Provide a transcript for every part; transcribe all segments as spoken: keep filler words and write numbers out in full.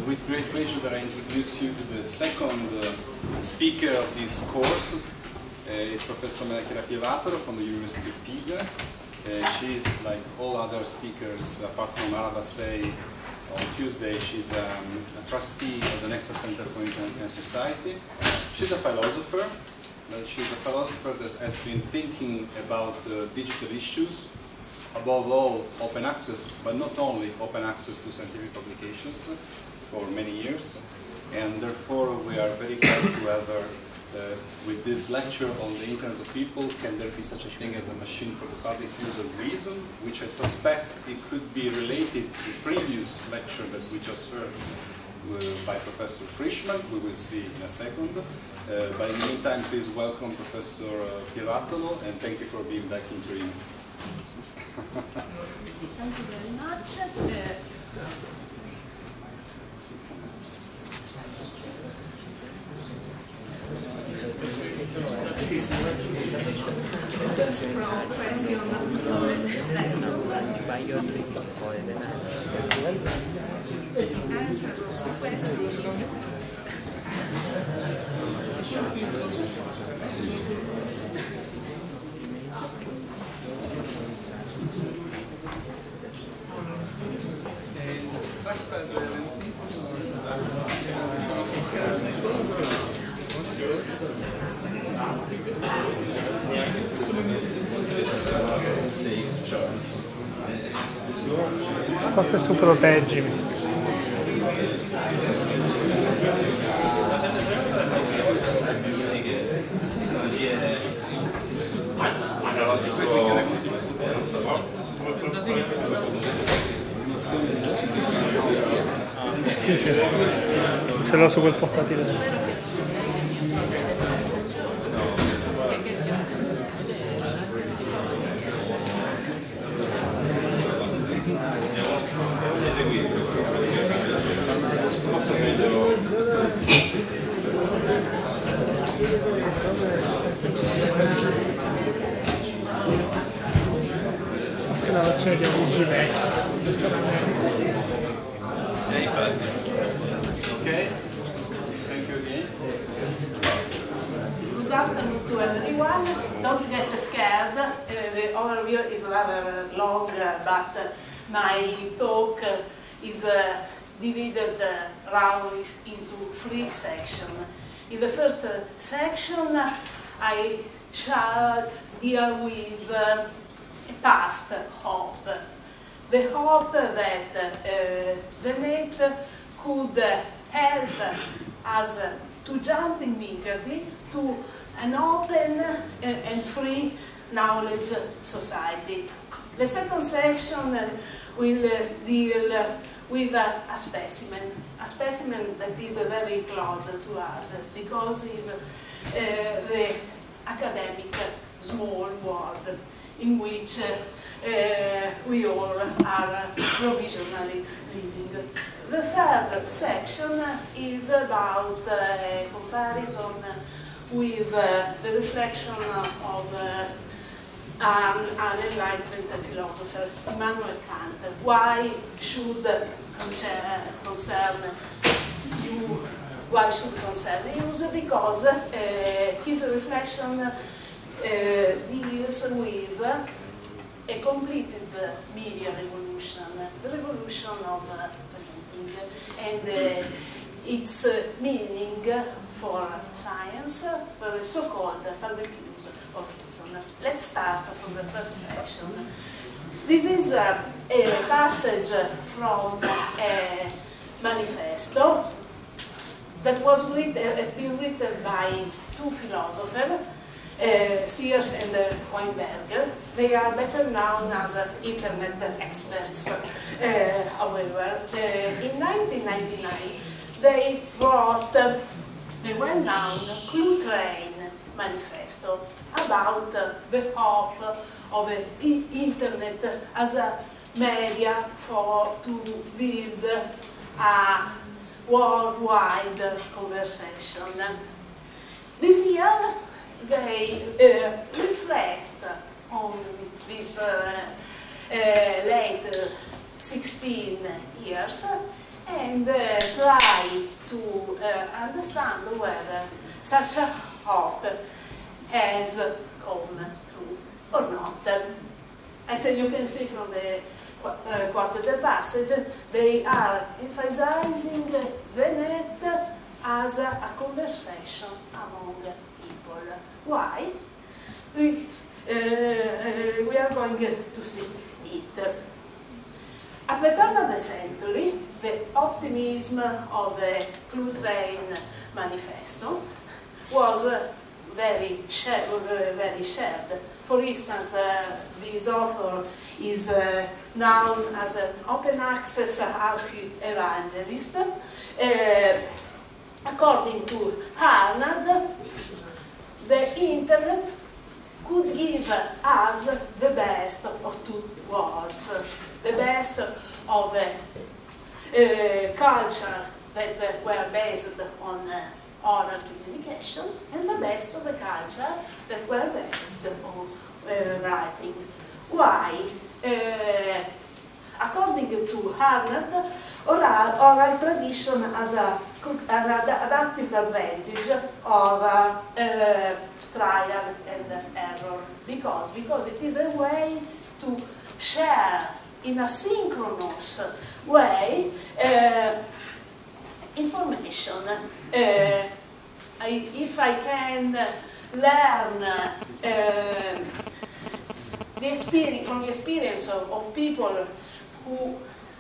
with great pleasure that I introduce you to the second uh, speaker of this course. Uh, it's Professor Melchiora Pievatolo from the University of Pisa. Uh, she's, like all other speakers, apart from Araba Say on Tuesday, she's um, a trustee of the Nexus Center for Internet and Society. She's a philosopher. Uh, she's a philosopher that has been thinking about uh, digital issues, above all open access, but not only open access to scientific publications for many years. And therefore we are very glad to have her uh, with this lecture on the Internet of People, can there be such a thing as a machine for the public use of reason, which I suspect it could be related to the previous lecture that we just heard uh, by Professor Frischmann, we will see in a second. Uh, but in the meantime, please welcome Professor uh, Pievatolo, and thank you for being back in Torino. Thank you very much. Uh, Forse su proteggimi. Sì, sì, ce l'ho su quel portatile. Questa è la versione di O G vecchio. Okay, thank you again. Good afternoon to everyone. Don't get scared. Uh, the overview is rather long, uh, but uh, my talk uh, is uh, divided uh, roughly into three sections. In the first uh, section, uh, I shall deal with uh, a past hope. The hope that uh, the net could uh, help us uh, to jump immediately to an open uh, and free knowledge society. The second section uh, will uh, deal uh, with uh, a specimen, a specimen that is uh, very close to us because it's uh, the academic small world in which uh, uh, we all are provisionally living. The third section is about a comparison with uh, the reflection of uh, um, an Enlightenment philosopher, Immanuel Kant. Why should concern, concern you? Why should concern you? Because uh, his reflection uh, deals with a completed media revolution, the revolution of uh, and uh, its uh, meaning for science, for the so-called public use of reason. Let's start from the first section. This is uh, a passage from a manifesto that was written, has been written by two philosophers, Uh, Sears and uh, Weinberger. They are better known as uh, internet experts. Uh, however, uh, in nineteen ninety-nine, they wrote uh, a well-known Clue Train manifesto about uh, the hope of uh, the internet as a media for to build a worldwide conversation. This year, they uh, reflect on this uh, uh, late uh, sixteen years and uh, try to uh, understand whether such a hope has come true or not. As you can see from the uh, quoted passage, they are emphasizing the net as a, a conversation among people. Why? We, uh, uh, we are going to see it. At the turn of the century, the optimism of the Cluetrain Manifesto was uh, very, shared, uh, very shared. For instance, uh, this author is uh, known as an open access archi-evangelist. Uh, according to Harnad, the internet could give us the best of two worlds. The best of uh, uh, culture that uh, were based on uh, oral communication, and the best of the culture that were based on uh, writing. Why? Uh, according to Harnad, oral, oral tradition has a, an adaptive advantage of uh, uh, trial and error. Because? Because it is a way to share in a synchronous way uh, information. Uh, I, if I can learn uh, the experience, from the experience of, of people who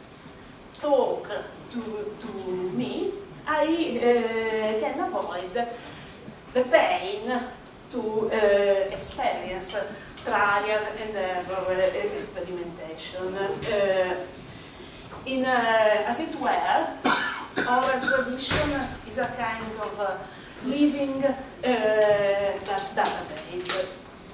talk to, to me, I uh, can avoid the pain to uh, experience trial and error experimentation. Uh, in, uh, as it were, oral tradition is a kind of uh, living uh, database.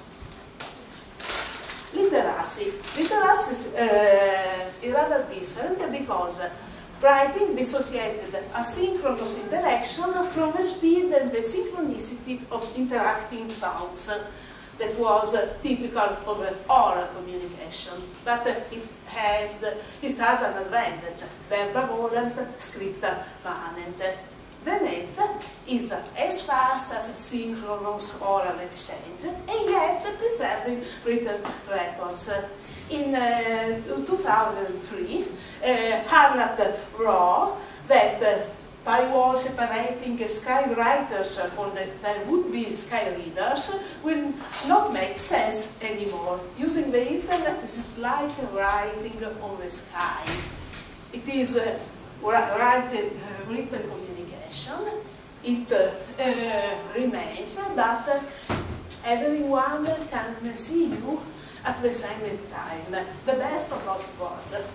Literacy. Literacy uh, is rather different because writing dissociated asynchronous interaction from the speed and the synchronicity of interacting thoughts. That was uh, typical of uh, oral communication, but uh, it has the, it has an advantage: verba volant, scripta manent. The net is uh, as fast as synchronous oral exchange, and yet preserving written records. In uh, two thousand three, uh, Harnad wrote that uh, by war separating skywriters from the, the would-be sky readers will not make sense anymore. Using the internet is like writing on the sky. It is uh, written, uh, written communication. It uh, uh, remains, but uh, everyone can see you at the same time. The best of both worlds.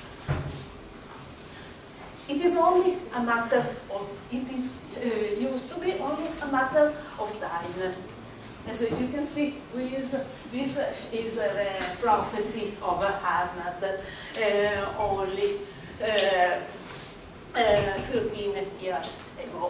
It is only a matter of, it is uh, used to be only a matter of time. As you can see, this is a prophecy of Harnad uh, only uh, uh, thirteen years ago.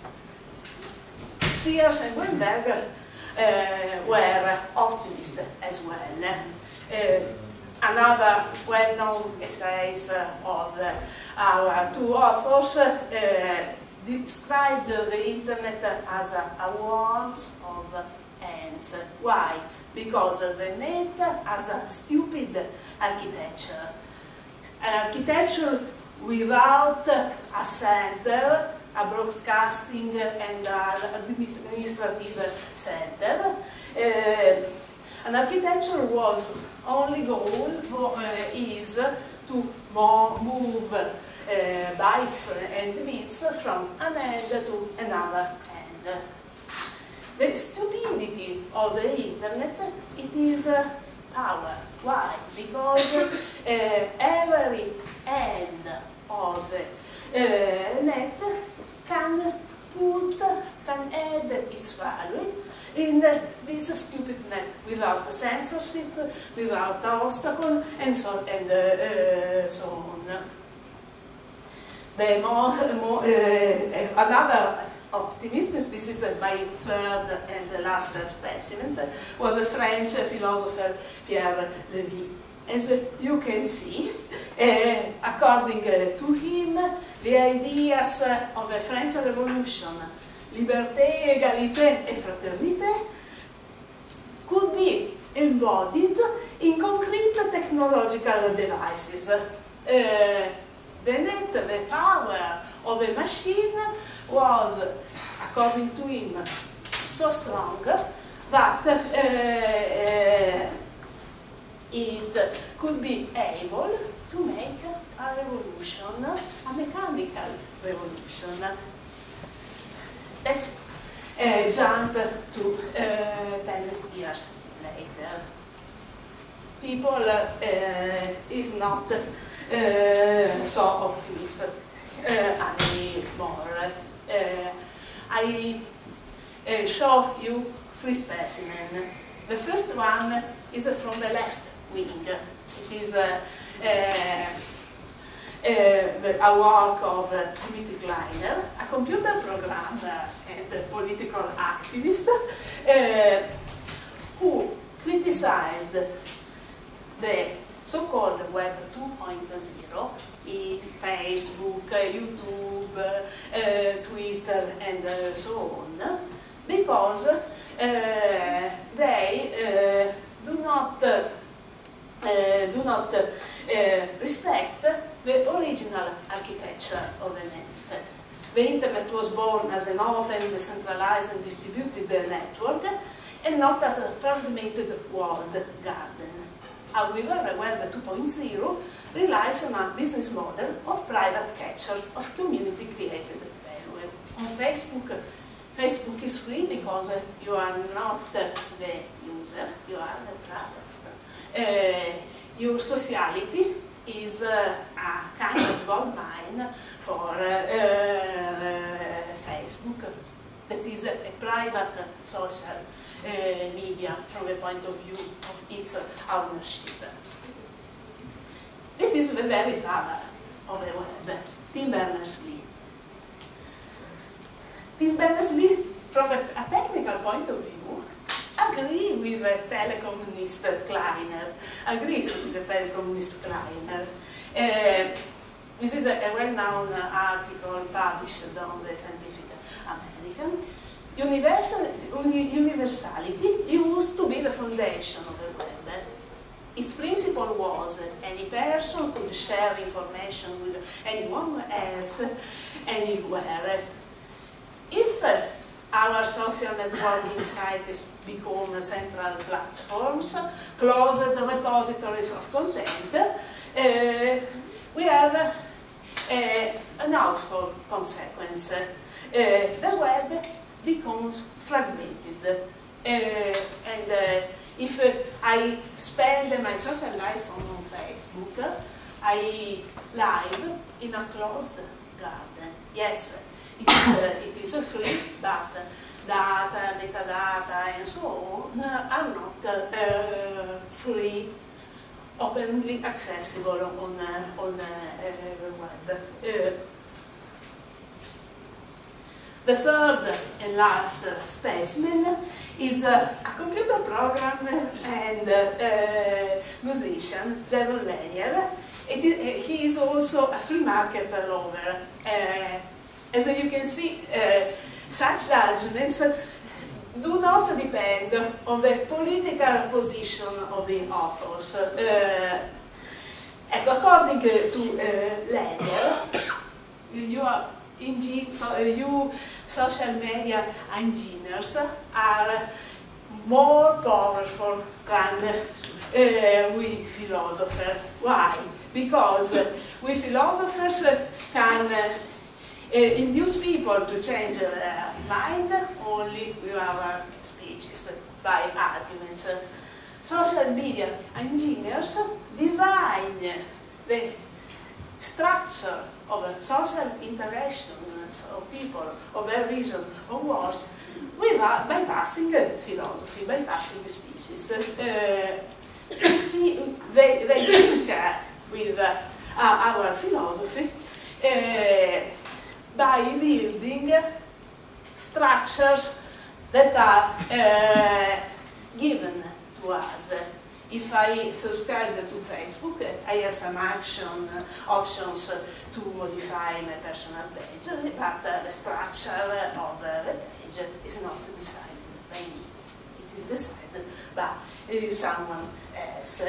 Sears and Weinberger uh, were optimists as well. Uh, Another well-known essays uh, of uh, our two authors uh, described the internet as a, a world of ends. Why? Because the net has a stupid architecture. An architecture without a center, a broadcasting and an administrative center. Uh, An architecture was only goal uh, is to move uh, bytes and bits from an end to another end. The stupidity of the internet, it is uh, power. Why? Because uh, every end of the uh, net can put, can add its value in this stupid net without censorship, without obstacle, and so and uh, uh, so on. The more, more uh, another optimist, this is uh, my third and the last specimen, was a French philosopher, Pierre Levy. As you can see, uh, according uh, to him, the the ideas of the French Revolution, liberté, égalité et fraternité, could be embodied in concrete technological devices. Uh, the net, the power of a machine was, according to him, so strong that uh, uh, it could be able to make a revolution, a mechanical revolution. Let's uh, jump to uh, ten years later. People uh, is not uh, so optimistic uh, anymore. Uh, I uh, show you three specimens. The first one is from the left wing. It is uh, uh, uh, a work of uh, Dmitry Kleiner, a computer programmer and a political activist, uh, who criticized the so-called Web two point oh, in Facebook, YouTube, uh, Twitter, and uh, so on, because uh, they uh, do not uh, uh, do not uh, respect the original architecture of the net. The Internet was born as an open, decentralized, and distributed network, and not as a fragmented walled garden. However, Web two point oh relies on a business model of private capture of community-created value. On Facebook, Facebook is free because you are not the user, you are the product. Uh, your sociality is uh, a kind of gold mine for uh, uh, Facebook, that is a, a private social uh, media from the point of view of its ownership. This is the very father of the web, Tim Berners-Lee. Tim Berners-Lee, from a, a technical point of view, agree with the telecommunist Kleiner, agrees with the telecommunist Kleiner. Uh, this is a, a well-known article published on the Scientific American. Universality, uni, universality used to be the foundation of the web. Its principle was that any person could share information with anyone else, anywhere. If uh, our social networking sites become central platforms, closed repositories of content, uh, we have uh, an outcome consequence. Uh, the web becomes fragmented. Uh, and uh, if uh, I spend my social life on, on Facebook, uh, I live in a closed garden. Yes, it is, uh, it is free, but data, metadata, and so on are not uh, free, openly accessible on, uh, on uh, the web. Uh, The third and last specimen is uh, a computer programmer and uh, uh, musician, Jaron Lanier. It is, he is also a free market lover. Uh, as you can see, uh, such judgments do not depend on the political position of the authors. Uh, according to uh, Lanier, you are Ingen so, uh, you social media engineers are more powerful than uh, we philosophers. Why? Because uh, we philosophers uh, can uh, uh, induce people to change their mind only with our speeches, by arguments. Uh, social media engineers design the structure of social interactions of people, of their vision of words, without bypassing philosophy, bypassing speeches. Uh, the, they, they link uh, with uh, our philosophy uh, by building structures that are uh, given to us. if I subscribe to Facebook, I have some action options to modify my personal page, but the structure of the page is not decided by me. It is decided by someone else.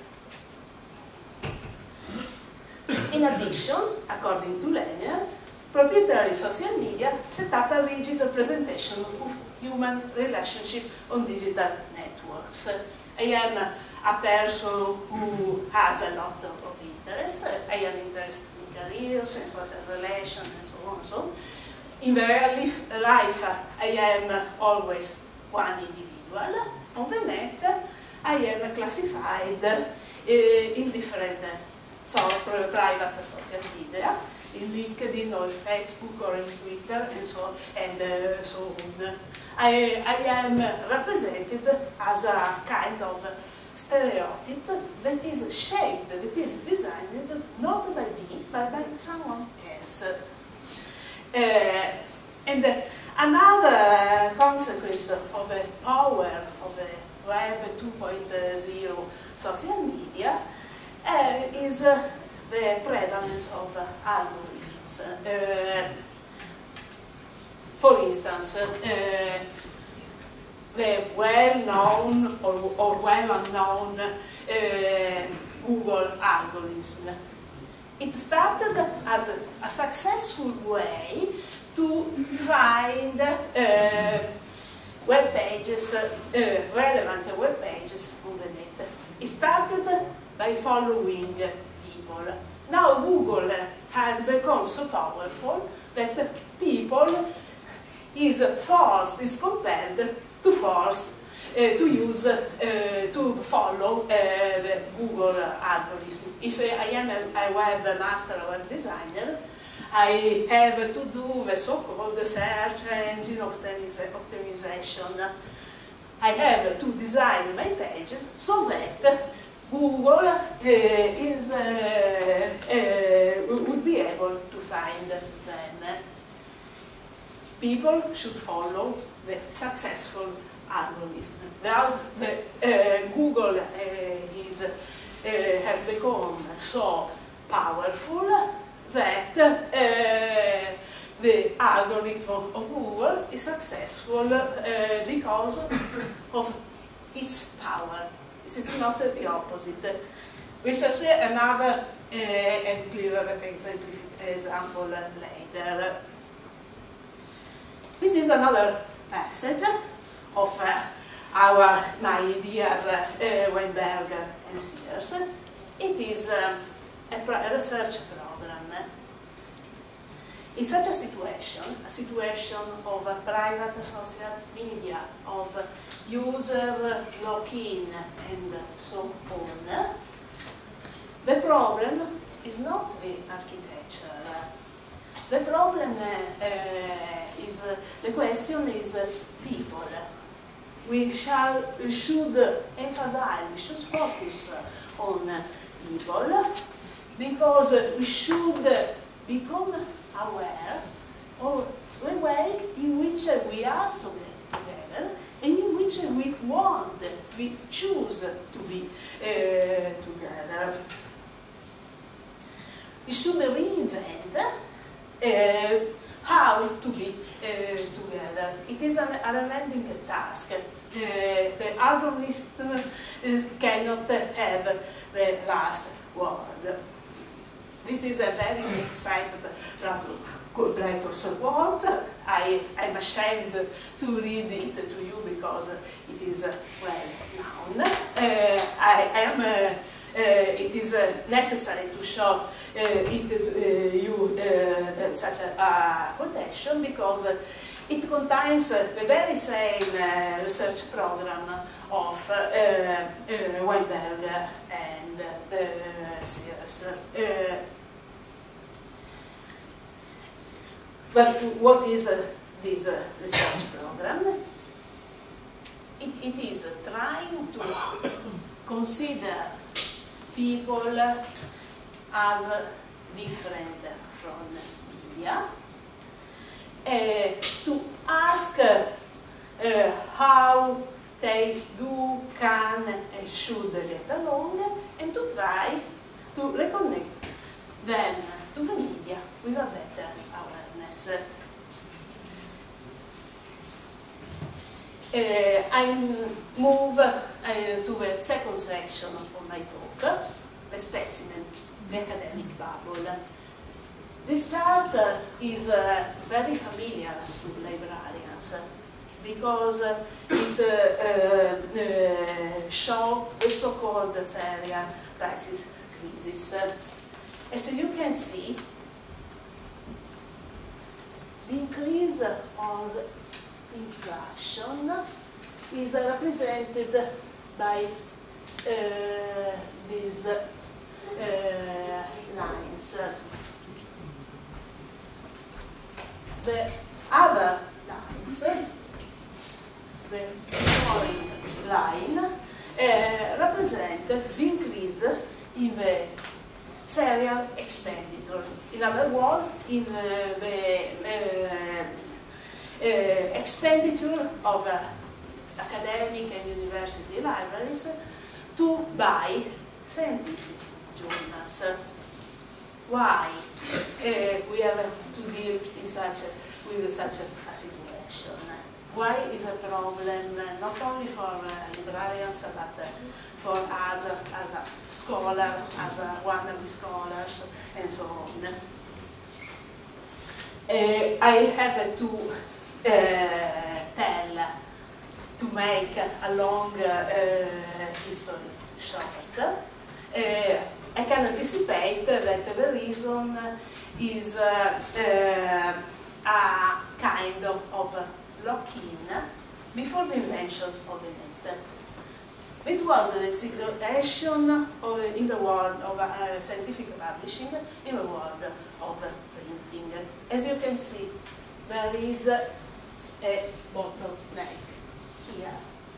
In addition, according to Lanier, proprietary social media set up a rigid representation of human relationship on digital networks. I am a person who has a lot of interest. I am interested in careers and social relations and so on. So, in real life, I am always one individual. On the net, I am classified uh, in different uh, so, private social media, in LinkedIn or Facebook or in Twitter and so and uh, so on. I, I am represented as a kind of stereotype that is shaped, that is designed not by me, but by someone else. Uh, and uh, another consequence of the power of the Web two point oh social media uh, is uh, the prevalence of uh, algorithms. Uh, for instance, uh, the well-known or, or well-unknown uh, Google algorithm. It started as a, a successful way to find uh, web pages, uh, relevant web pages on the net. It started by following people. Now Google has become so powerful that people is forced, is compelled to force, uh, to use, uh, to follow uh, the Google algorithm. If I am a, a webmaster, a web designer, I have to do the so-called search engine optimization. I have to design my pages so that Google uh, is, uh, uh, would be able to find them. People should follow the successful algorithm. Now, the, uh, Google uh, is, uh, has become so powerful that uh, the algorithm of Google is successful uh, because of its power. This is not uh, the opposite. We shall see another uh, and clearer example later. This is another passage of uh, our, my dear uh, Weinberg and Sears. It is um, a, a research program. In such a situation, a situation of a private social media, of user login and so on, the problem is not the architecture. The problem uh, uh, is, uh, the question is uh, people. We, shall, we should emphasize, we should focus on people, because we should become aware of the way in which we are together and in which we want, we choose to be uh, together. We should reinvent uh, how to be uh, together. It is an unending task. Uh, the algorithm uh, cannot have the last word. This is a very excited Plato's quote. I am ashamed to read it to you because it is well known. Uh, I am. Uh, uh, it is uh, necessary to show uh, it to uh, you uh, such a uh, quotation because uh, it contains uh, the very same uh, research program of uh, uh, Weinberg and uh, Sears. Uh, But what is uh, this uh, research program? It, it is uh, trying to consider people as uh, different from media, uh, to ask uh, uh, how they do, can, and should get along, and to try to reconnect them to the media with a better awareness. Uh, I move uh, to the second section of my talk, the specimen, the academic bubble. This chart uh, is uh, very familiar to librarians because uh, it uh, uh, shows the so-called serial crisis crisis. As you can see, the increase of inflation is represented by uh, these uh, lines. The other lines, the following line, uh, represent the increase in the serial expenditure. In other words, in uh, the uh, uh, expenditure of uh, academic and university libraries to buy scientific journals. Why uh, we have to deal in such a, with such a, a situation? Why is a problem not only for uh, librarians but uh, for us as a scholar, as a wannabe scholars, and so on? Uh, I have to uh, tell, to make a long uh, history short. Uh, I can anticipate that the reason is uh, uh, a kind of, of lock-in before the invention of the net. It was the situation of, in the world of uh, scientific publishing, in the world of printing. As you can see, there is a bottleneck here.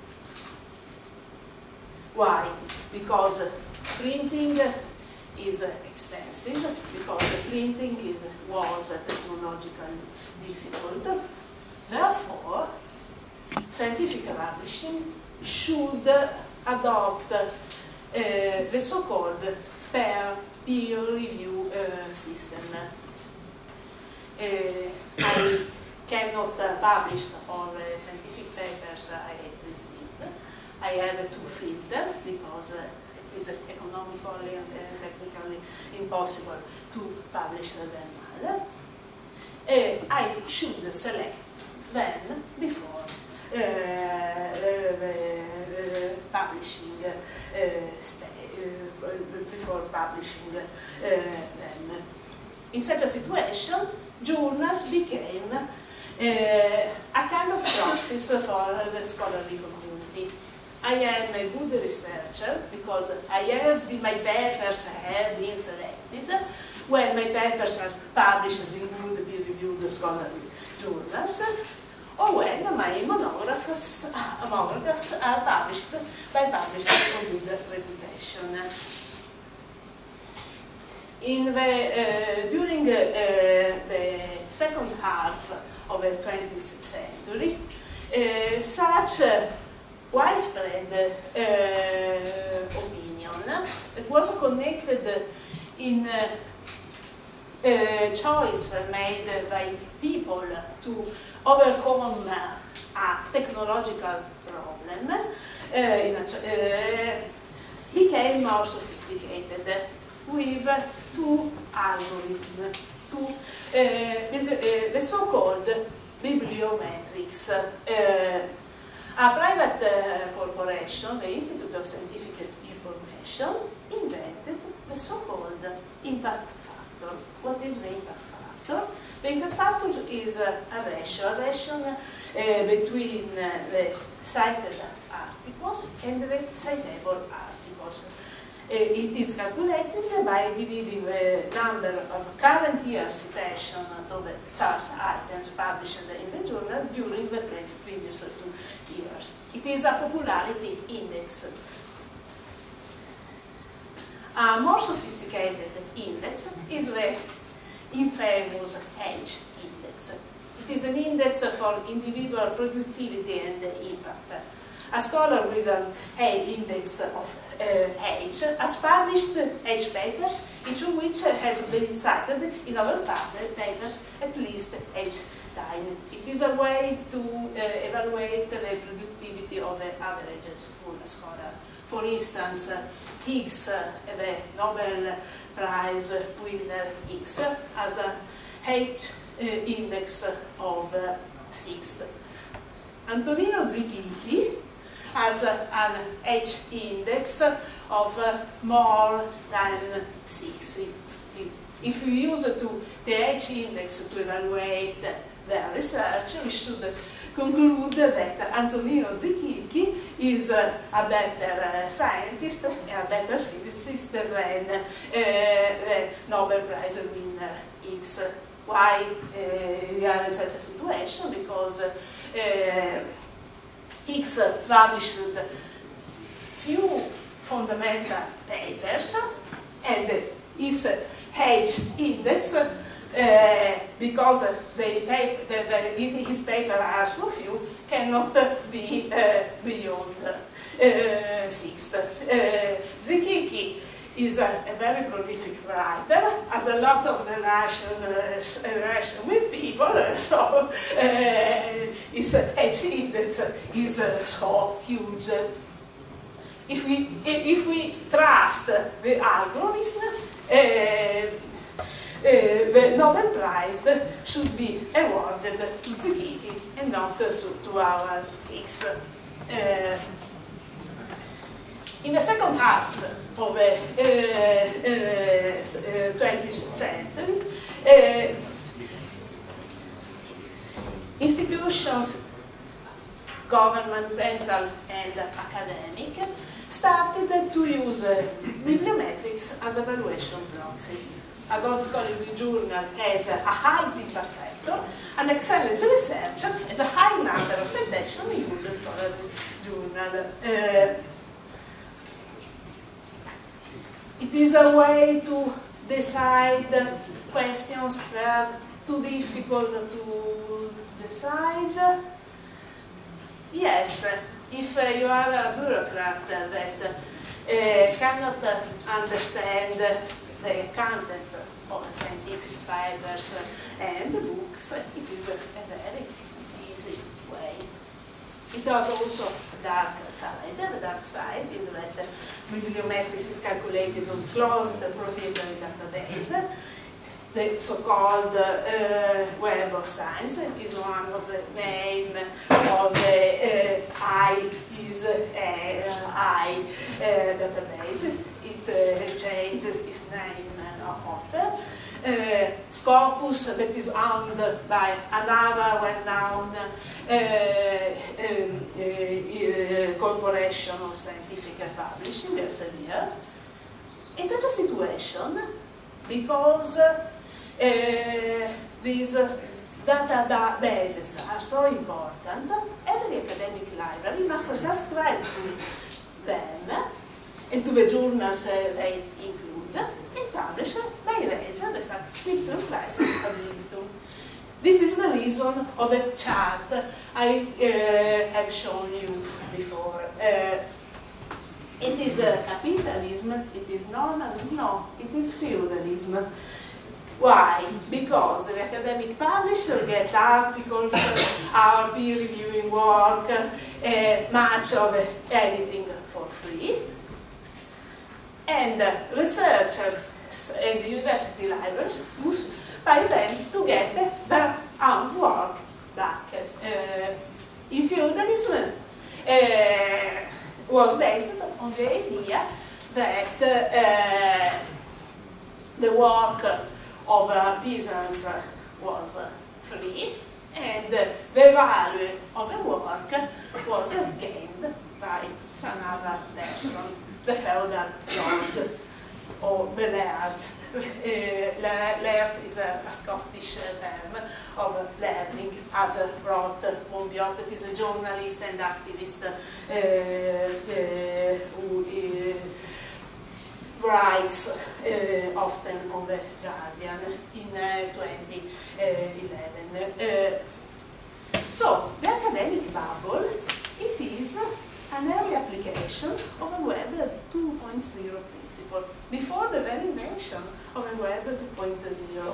Why? Because printing is expensive, because printing is, was technologically difficult. Therefore, scientific publishing should adopt uh, the so-called peer review uh, system. Uh, I cannot uh, publish all the scientific papers I received. I have to filter because uh, it is economically and technically impossible to publish them all. Uh, I should select them before uh, uh, uh, publishing uh, uh, before publishing uh, them. In such a situation, journals became uh, a kind of proxies for the scholarly community. I am a good researcher because I have my papers have been selected when my papers are published in good peer-reviewed scholarly journals, or when my monographs, uh, monographs are published by publishers of good reputation. In the, uh, during uh, the second half of the twentieth century, uh, such uh, widespread uh, opinion it was connected in uh, uh, choice made by people to overcome a technological problem uh, in a uh, became more sophisticated with two algorithms, two, uh, the, uh, the so-called bibliometrics. Uh, a private uh, corporation, the Institute of Scientific Information, invented the so-called impact factor. What is the impact factor? The impact factor is uh, a ratio, a ratio uh, between uh, the cited articles and the citable articles. Uh, it is calculated by dividing the number of current year citations to the source items published in the journal during the previous two years. It is a popularity index. A more sophisticated index is the infamous H index. It is an index for individual productivity and impact. a scholar with an A index of uh, H has published H papers, each of which has been cited in our papers at least H time. It is a way to uh, evaluate the productivity of the average school scholar. For instance, uh, Higgs, uh, the Nobel Prize winner Higgs, has an H uh, index of uh, six. Antonino Zichichi has uh, an H index of uh, more than sixty. If we use uh, to the H index to evaluate their research, we should conclude that Antonino Zichichi is uh, a better uh, scientist, a better physicist than uh, the Nobel Prize winner Higgs. Why uh, we are in such a situation? Because uh, Higgs published few fundamental papers, and his H index, Uh, because the paper, the, the, his papers are so few, cannot be uh, beyond uh, six. Uh, Zichichi is a, a very prolific writer, has a lot of relation, uh, relation with people, so uh, his H index is uh, so huge. If we, if we trust the algorithm, uh, Uh, the Nobel Prize should be awarded to Zichichi and not uh, to our Higgs. Uh, in the second half of the uh, uh, twentieth century, uh, institutions, governmental and academic, started to use uh, bibliometrics as evaluation proxy. A good scholarly journal has a high impact factor, an excellent researcher has a high number of citations in a scholarly journal. Uh, it is a way to decide questions that are too difficult to decide. Yes, if uh, you are a bureaucrat that uh, cannot uh, understand the content of scientific papers and books, it is a, a very easy way. It has also a dark side. The dark side is that bibliometrics is calculated on closed proprietary database. The so-called uh, Web of Science is one of the name of the uh, I is uh, I uh, database. It uh, changes its name uh, often. Uh, Scopus, that is owned by another well-known uh, um, uh, uh, corporation of scientific publishing, Elsevier. In such a situation, because uh, Uh, these uh, databases are so important, every academic library must subscribe to them and to the journals uh, they include and publish by raising the subscription prices ad libitum. This is the reason of the chart I uh, have shown you before. Uh, it is uh, capitalism, it is normal, no, it is feudalism. Why? Because the academic publisher gets articles, our peer reviewing work, uh, much of uh, editing for free, and uh, researchers and university libraries must pay them to get their own work back. Uh, in feudalism uh, was based on the idea that uh, the work of uh, peasants uh, was uh, free, and uh, the value of the work was uh, gained by some other person, the feudal lord, or the lairds. Uh, lairds is a, a Scottish uh, term of uh, learning, as uh, wrote uh, Monbiot, that is a journalist and activist uh, uh, who uh, writes uh, often on the Guardian in uh, twenty eleven. Uh, so, the academic bubble, it is point zero principle, before the very invention of a Web two point zero.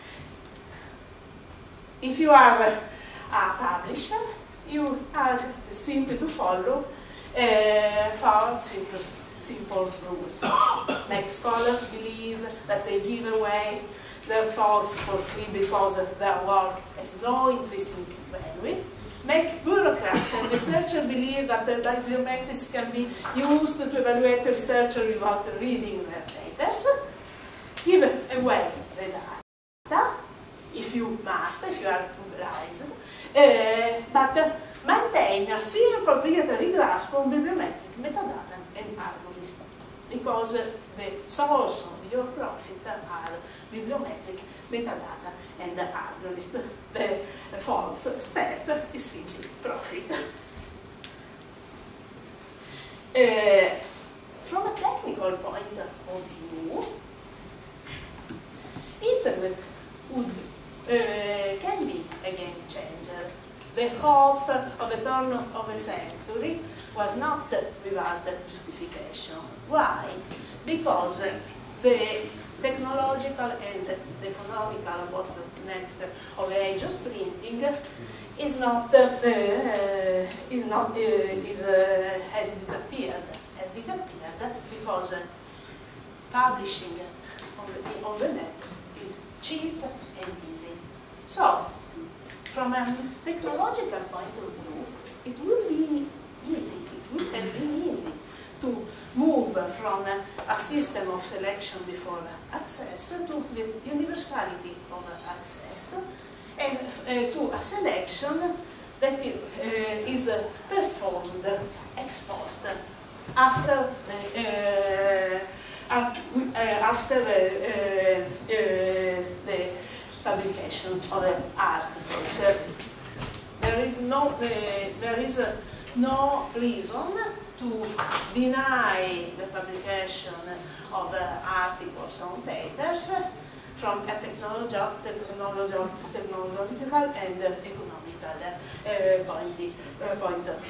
If you are a publisher, you are simply to follow uh, four simple, simple rules. Make scholars believe that they give away their thoughts for free because their work has no intrinsic value. Make bureaucrats and researchers believe that the bibliometrics can be used to evaluate the researcher without reading their papers. Give away the data, if you must, if you are obliged, uh, but uh, maintain a firm proprietary grasp on bibliometric metadata and algorithms, because uh, the source of your profit are bibliometric metadata and algorithms. The fourth step is simply profit. Uh, from a technical point of view, Internet would, uh, can be a game changer. The hope of the turn of a century was not without justification. Why? Because the technological and the economical bottleneck of the age of printing is not uh, is not uh, is uh, has disappeared. Has disappeared because publishing on the, on the net is cheap and easy. So, from a technological point of view, it would be easy. It would have been easy to move from a system of selection before access to the universality of access, and uh, to a selection that uh, is performed ex post after uh, uh, after uh, uh, the publication of the articles. There is no uh, there is uh, no reason to deny the publication of uh, articles on papers from a technological, technological, technological and uh, economical uh, point, uh, point of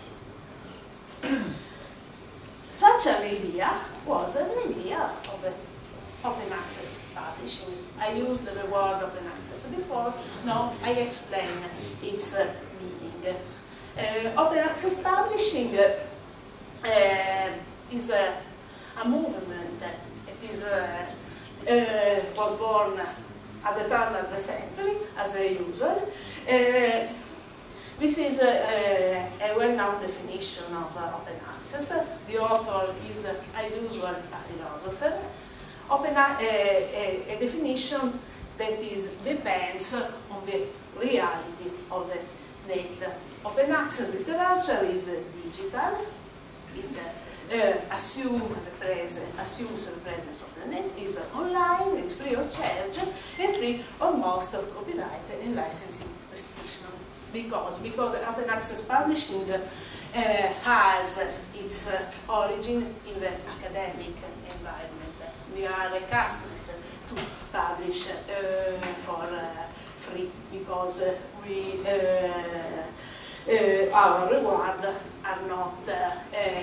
view. Such an idea was an idea of uh, open access publishing. I used the word open access before. Now I explain its uh, meaning. Uh, open access publishing uh, Uh, is a, a movement. It is uh, uh, was born at the turn of the century, as usual. Uh, this is a, a, a well-known definition of uh, open access. The author is, uh, as usual, a philosopher. Open a, a, a definition that is depends on the reality of the net. Open access literature is uh, digital. It uh, assume the presence, assumes the presence of the net, is uh, online, is free of charge, and free of most of copyright and licensing restriction. Because, because open access publishing uh, has its uh, origin in the academic environment. We are accustomed to publish uh, for uh, free because uh, we uh, Uh, our reward are not uh,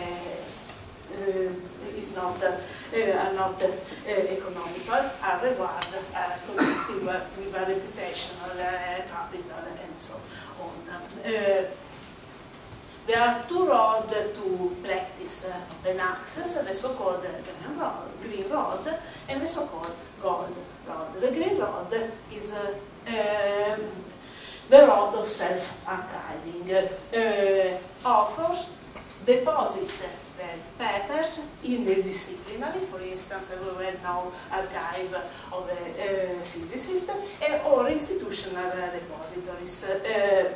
uh, is not uh, are not uh, economical. Our reward are connected with a reputational uh, capital and so on. Uh, there are two roads to practice uh, open access: the so-called green road, green road, and the so-called gold road. The green road is uh, um, the road of self-archiving. Uh, authors deposit their papers in the disciplinary, for instance, a well-known archive of a uh, physicist, uh, or institutional uh, repositories. Uh,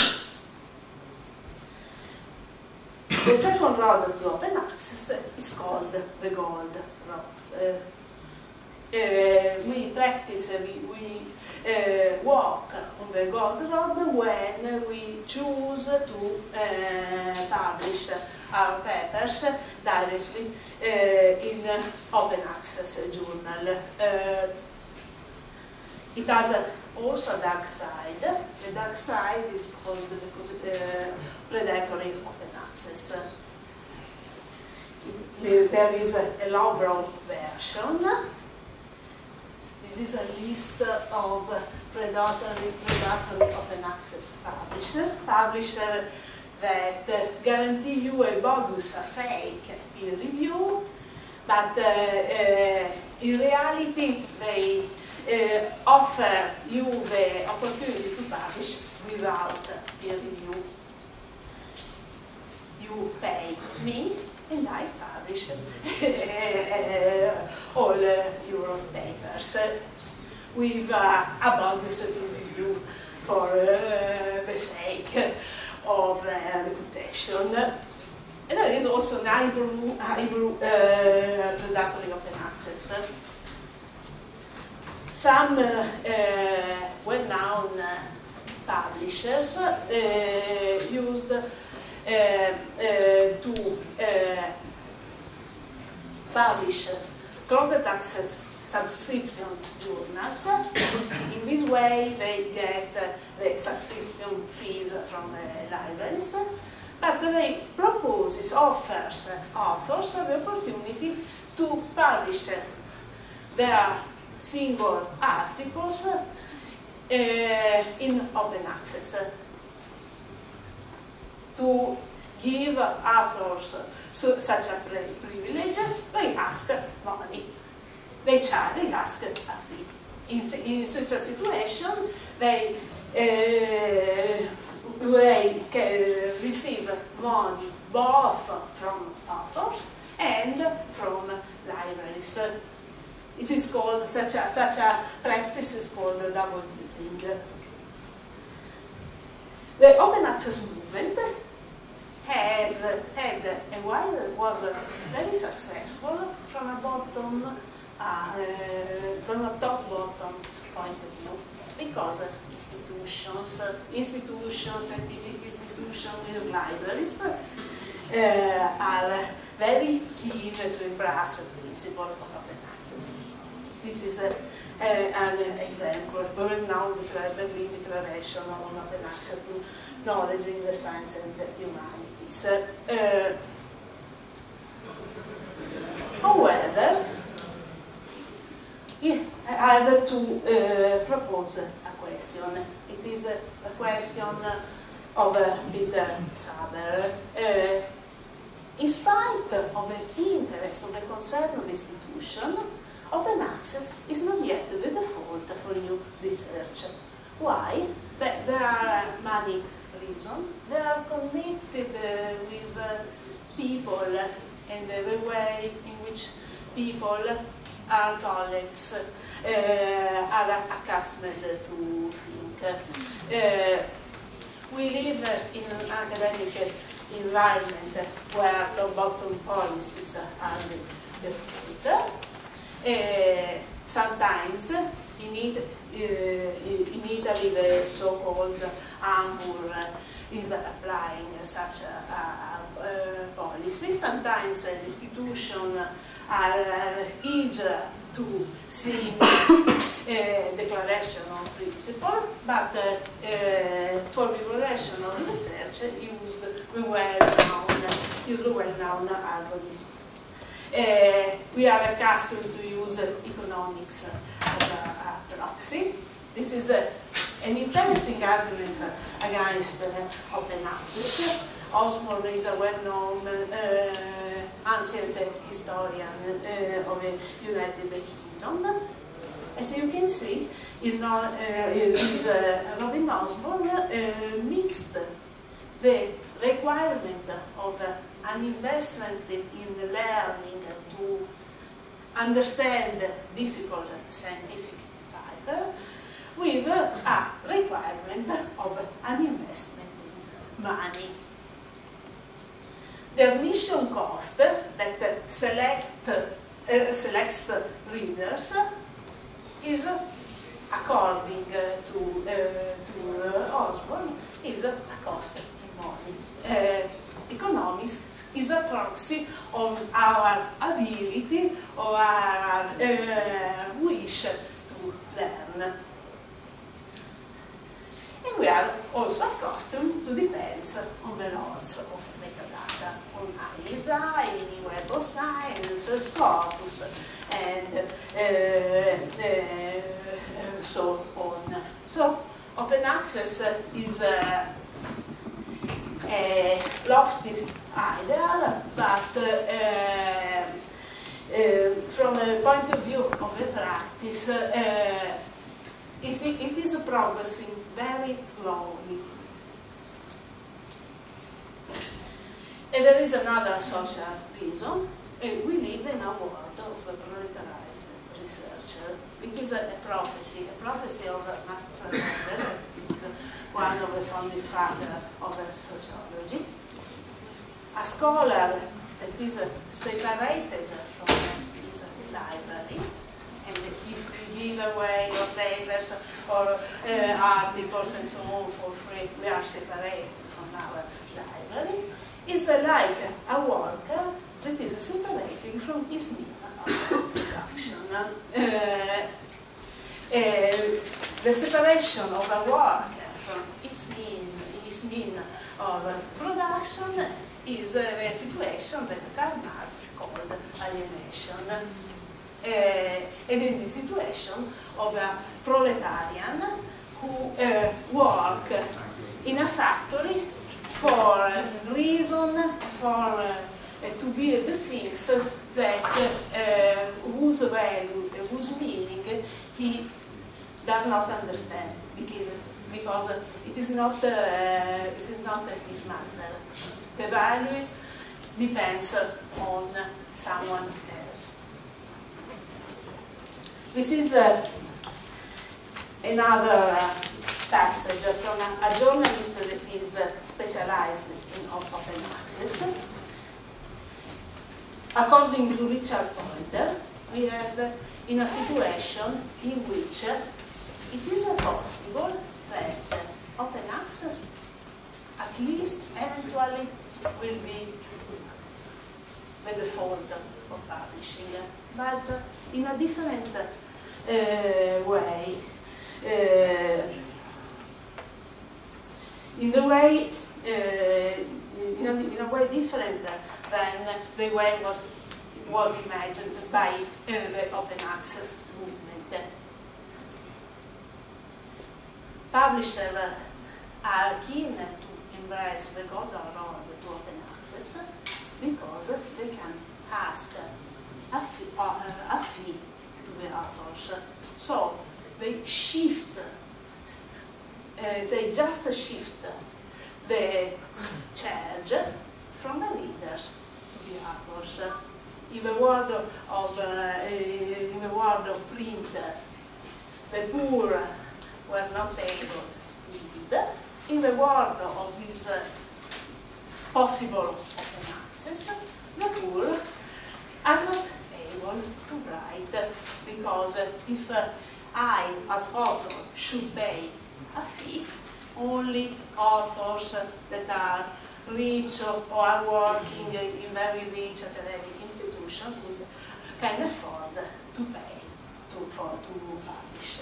the second road to open access is called the gold road. Uh, Uh, we practice, uh, we, we uh, walk on the gold road when we choose to uh, publish our papers directly uh, in open access journal. Uh, it has also a dark side. The dark side is called the uh, predatory open access. It, there is a, a lowbrow version. This is a list of predatory, predatory open access publishers, publishers that uh, guarantee you a bogus, a fake peer review, but uh, uh, in reality they uh, offer you the opportunity to publish without peer review. You pay me and I publish uh, all uh, your papers uh, with uh, a bogus peer review for uh, the sake of uh, reputation. And there is also an Hebrew, Hebrew uh, predatory open access. Some uh, uh, well-known uh, publishers uh, used uh, uh, to uh, publish closed access subscription journals. In this way they get uh, the subscription fees from the libraries, but they proposes, offers authors the opportunity to publish their single articles uh, in open access. To give authors so, such a privilege, they ask money. They charge, they ask a fee. In, in such a situation, they, uh, they can receive money both from authors and from libraries. It is called, such a, such a practice is called double dipping. The open access movement has had a while was very successful from a bottom, uh, from a top-bottom point of view, because institutions, institutions, scientific institutions, and libraries uh, are very keen to embrace the principle of open access. This is a, a, an example, the renowned Berlin Declaration on Open Access to Knowledge in the Science and Humanities. Uh, however, yeah, I have to uh, propose a question. It is a, a question of uh, Peter Saber. Uh, in spite of the interest of the concerned institution, open access is not yet the default for new research. Why? Well, there are many reasons. They are connected uh, with uh, people and uh, the way in which people, our colleagues, uh, are accustomed to think. Uh, we live in an academic environment where top-bottom policies are the default. Uh, sometimes in, it, uh, in Italy the so-called ANVUR is applying such a, a, a policy. Sometimes uh, institutions are uh, eager to see uh, declaration of principle, but uh, uh, for evaluation of research used the well-known use the well-known algorithm. Uh, we are accustomed to use uh, economics as a, a proxy. This is uh, an interesting argument against uh, open access. Osborne is a well-known uh, ancient historian uh, of the United Kingdom. As you can see, in, uh, is, uh, Robin Osborne uh, mixed the requirement of uh, an investment in the learning to understand difficult scientific paper with a requirement of an investment in money. The admission cost that select, uh, selects readers is, according to, uh, to uh, Osborne, is a cost in money. Uh, economics is a proxy of our ability or our uh, wish to learn. And we we are also accustomed to depends on the lots of metadata, on I S I, Web of Science, Scopus, and uh, uh, so on. So open access is a, a lofty ideal, but uh, uh, from a point of view of a practice, uh, it is progressing very slowly. And there is another social reason. We live in a world of proletarized research. It is a prophecy, a prophecy of Max Weber, one of the founding fathers of sociology. A scholar that is separated from his library, and if we give away your papers or uh, articles and so on for free, we are separated from our library. It's uh, like a worker that is separated from his means of production. Uh, uh, the separation of a worker from its mean, his means of production is uh, a situation that Karl Marx called alienation. Uh, and in the situation of a proletarian who uh, work in a factory for reason, for uh, to build things that uh, whose value, whose meaning he does not understand, because because it is not uh, it is not his matter. The value depends on someone else. This is uh, another uh, passage from a, a journalist that is uh, specialized in open access. According to Richard Pointer, we are in a situation in which uh, it is uh, possible that uh, open access, at least eventually, will be the default of publishing, but uh, in a different uh, way. Uh, in a way, uh, in, a, in a way different than the way it was was imagined by uh, the open access movement. Publishers are keen to embrace the golden road to open access because they can ask a fee, uh, a fee to the authors. So they shift, uh, they just shift the charge from the readers to the authors. In the world of, uh, in the world of print, the poor were not able to read. In the world of this uh, possible open access, the poor are not able to write, because if uh, I, as author, should pay a fee, only authors that are rich or are working in very rich academic institutions can afford to pay to, for, to publish.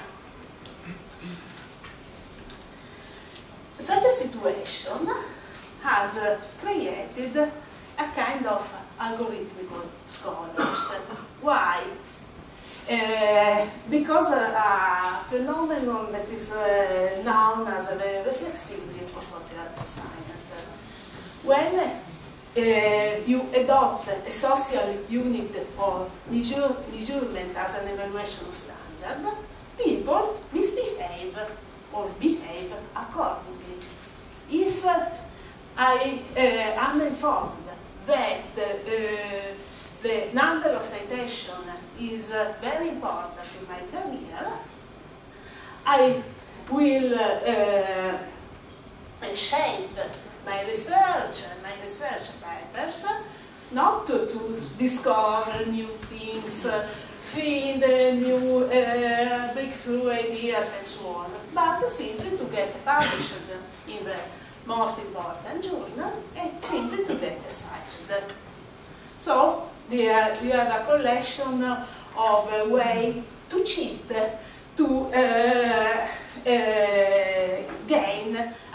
Such a situation has created a kind of algorithmic scholars. Why? Uh, because a uh, phenomenon that is uh, known as the reflexivity of social science. When uh, you adopt a social unit or measure, measurement as an evaluation standard, people misbehave or behave accordingly. If uh, I uh, am informed that uh, the number of citations is uh, very important in my career, I will uh, uh, shape my research and my research papers not to, to discover new things, uh, find uh, new uh, breakthrough ideas and so on, but simply to get published in the most important journal and simply to get cited. So there you have a collection of a way to cheat, to uh, uh, get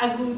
a good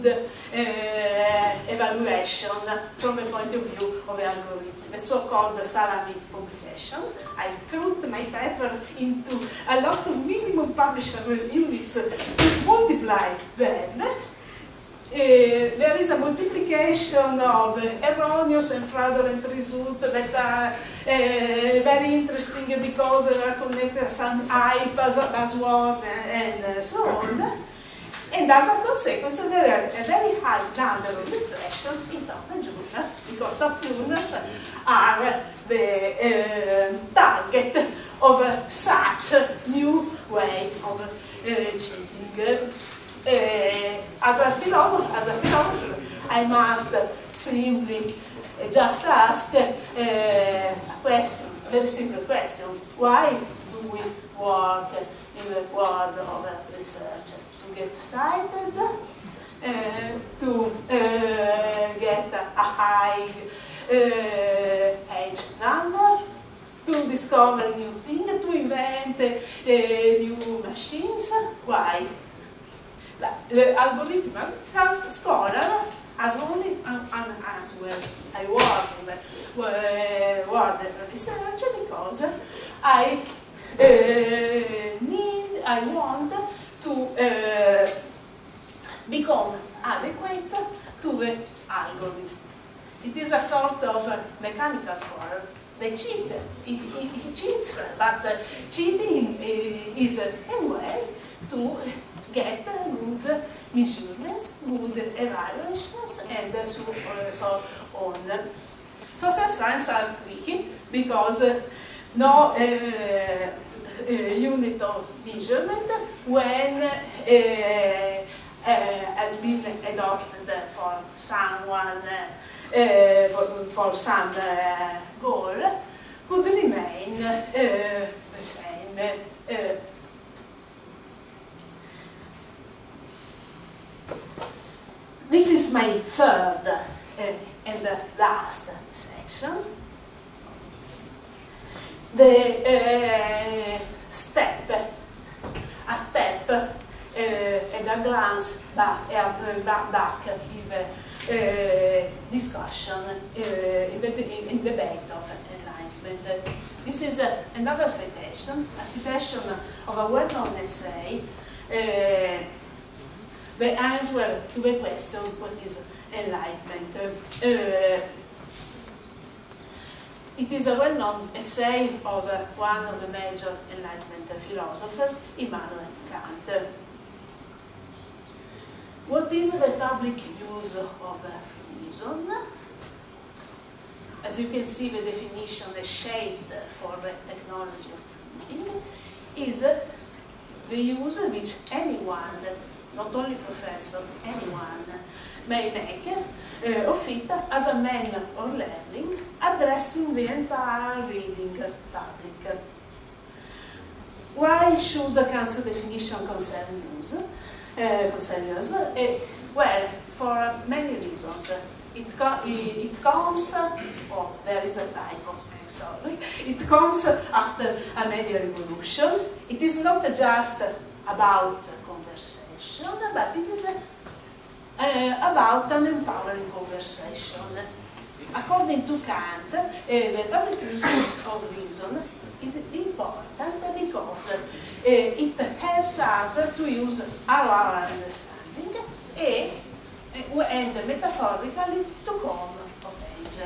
uh, evaluation from the point of view of the algorithm, the so-called salami publication. I cut my paper into a lot of minimum publishable units to multiply them. Uh, there is a multiplication of erroneous and fraudulent results that are uh, very interesting because they are connected to some hype, buzzword, and so on. And as a consequence, there is a very high number of impressions in top journals, because top journals are the uh, target of such new way of uh, cheating. Uh, as a philosopher, as a philosopher, I must simply uh, just ask uh, a question, a very simple question: why do we work in the world of research? To get cited, uh, to uh, get a high uh, page number, to discover new things, to invent uh, new machines? Why? The algorithmic scholar has only an answer. I work in the world research because I uh, need, I want to uh, become adequate to the algorithm. It is a sort of mechanical scholar. They cheat. He, he, he cheats, but uh, cheating is a way to get good measurements, good evaluations, and so, uh, so on. Social science are tricky because uh, no uh, uh, unit of measurement when uh, uh, has been adopted for someone uh, for some uh, goal could remain uh, the same. Uh, This is my third uh, and last section. The uh, step, a step uh, and a glance back, uh, back in the uh, discussion, uh, in, the, in the debate of enlightenment. This is uh, another citation, a citation of a well-known essay. Uh, The answer to the question, what is enlightenment? Uh, it is a well-known essay of uh, one of the major Enlightenment philosophers, Immanuel Kant. What is the public use of reason? As you can see, the definition, the shade for the technology of thinking, is uh, the use which anyone, not only professor, anyone, may make uh, of it as a manner of learning, addressing the entire reading public. Why should Kant's definition concern use? Uh, concern us? Uh, well, for many reasons. It, co it comes, oh, there is a typo, I'm sorry. It comes after a media revolution. It is not just about conversation, but it is uh, uh, about an empowering conversation. According to Kant, uh, the public use of reason is important because uh, it helps us to use our understanding and, and metaphorically to come of age.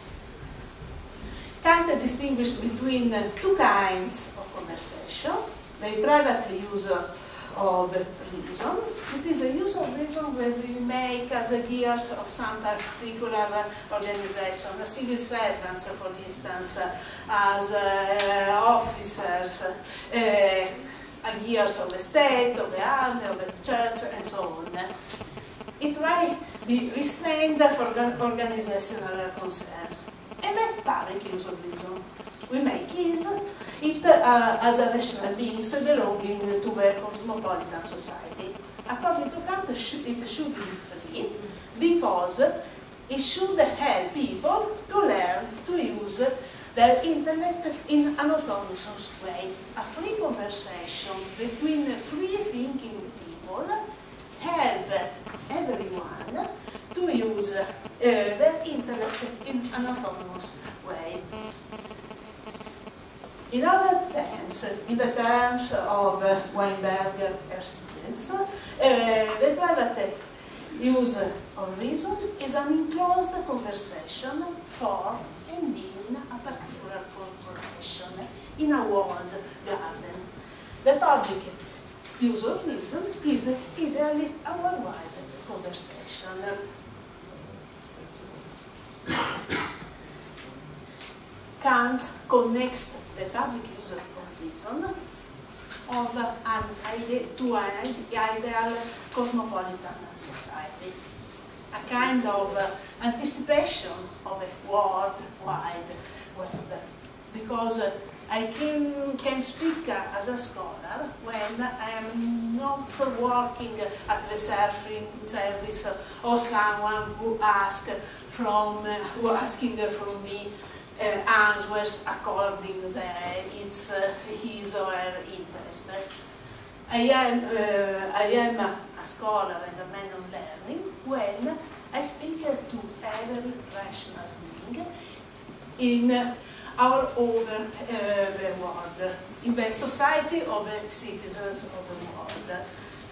Kant distinguished between two kinds of conversation: the private use of reason. It is a use of reason when we make as a gears of some particular organization, as civil servants, for instance, as uh, officers, uh, gears of the state, of the army, of the church, and so on. It may be restrained for organizational concerns. And the public use of reason. We make use it uh, as a rational beings belonging to a cosmopolitan society. According to Kant, it should be free because it should help people to learn to use their intellect in an autonomous way. A free conversation between free thinking people help every in the terms of uh, Weinberger Hersiers, uh, the private use of reason is an enclosed conversation for and in a particular corporation, in a walled garden. The public use of reason is ideally a worldwide conversation. Kant connects the public use of reason of an ide to an ideal cosmopolitan society, a kind of uh, anticipation of a worldwide web, because uh, I can, can speak uh, as a scholar when I am not working at the surfing service or someone who asks from uh, who asking from me uh, answers according to its uh, his or her interest. I am uh, I am a, a scholar and a man of learning when I speak uh, to every rational being in uh, all over uh, the world, in the society of the citizens of the world.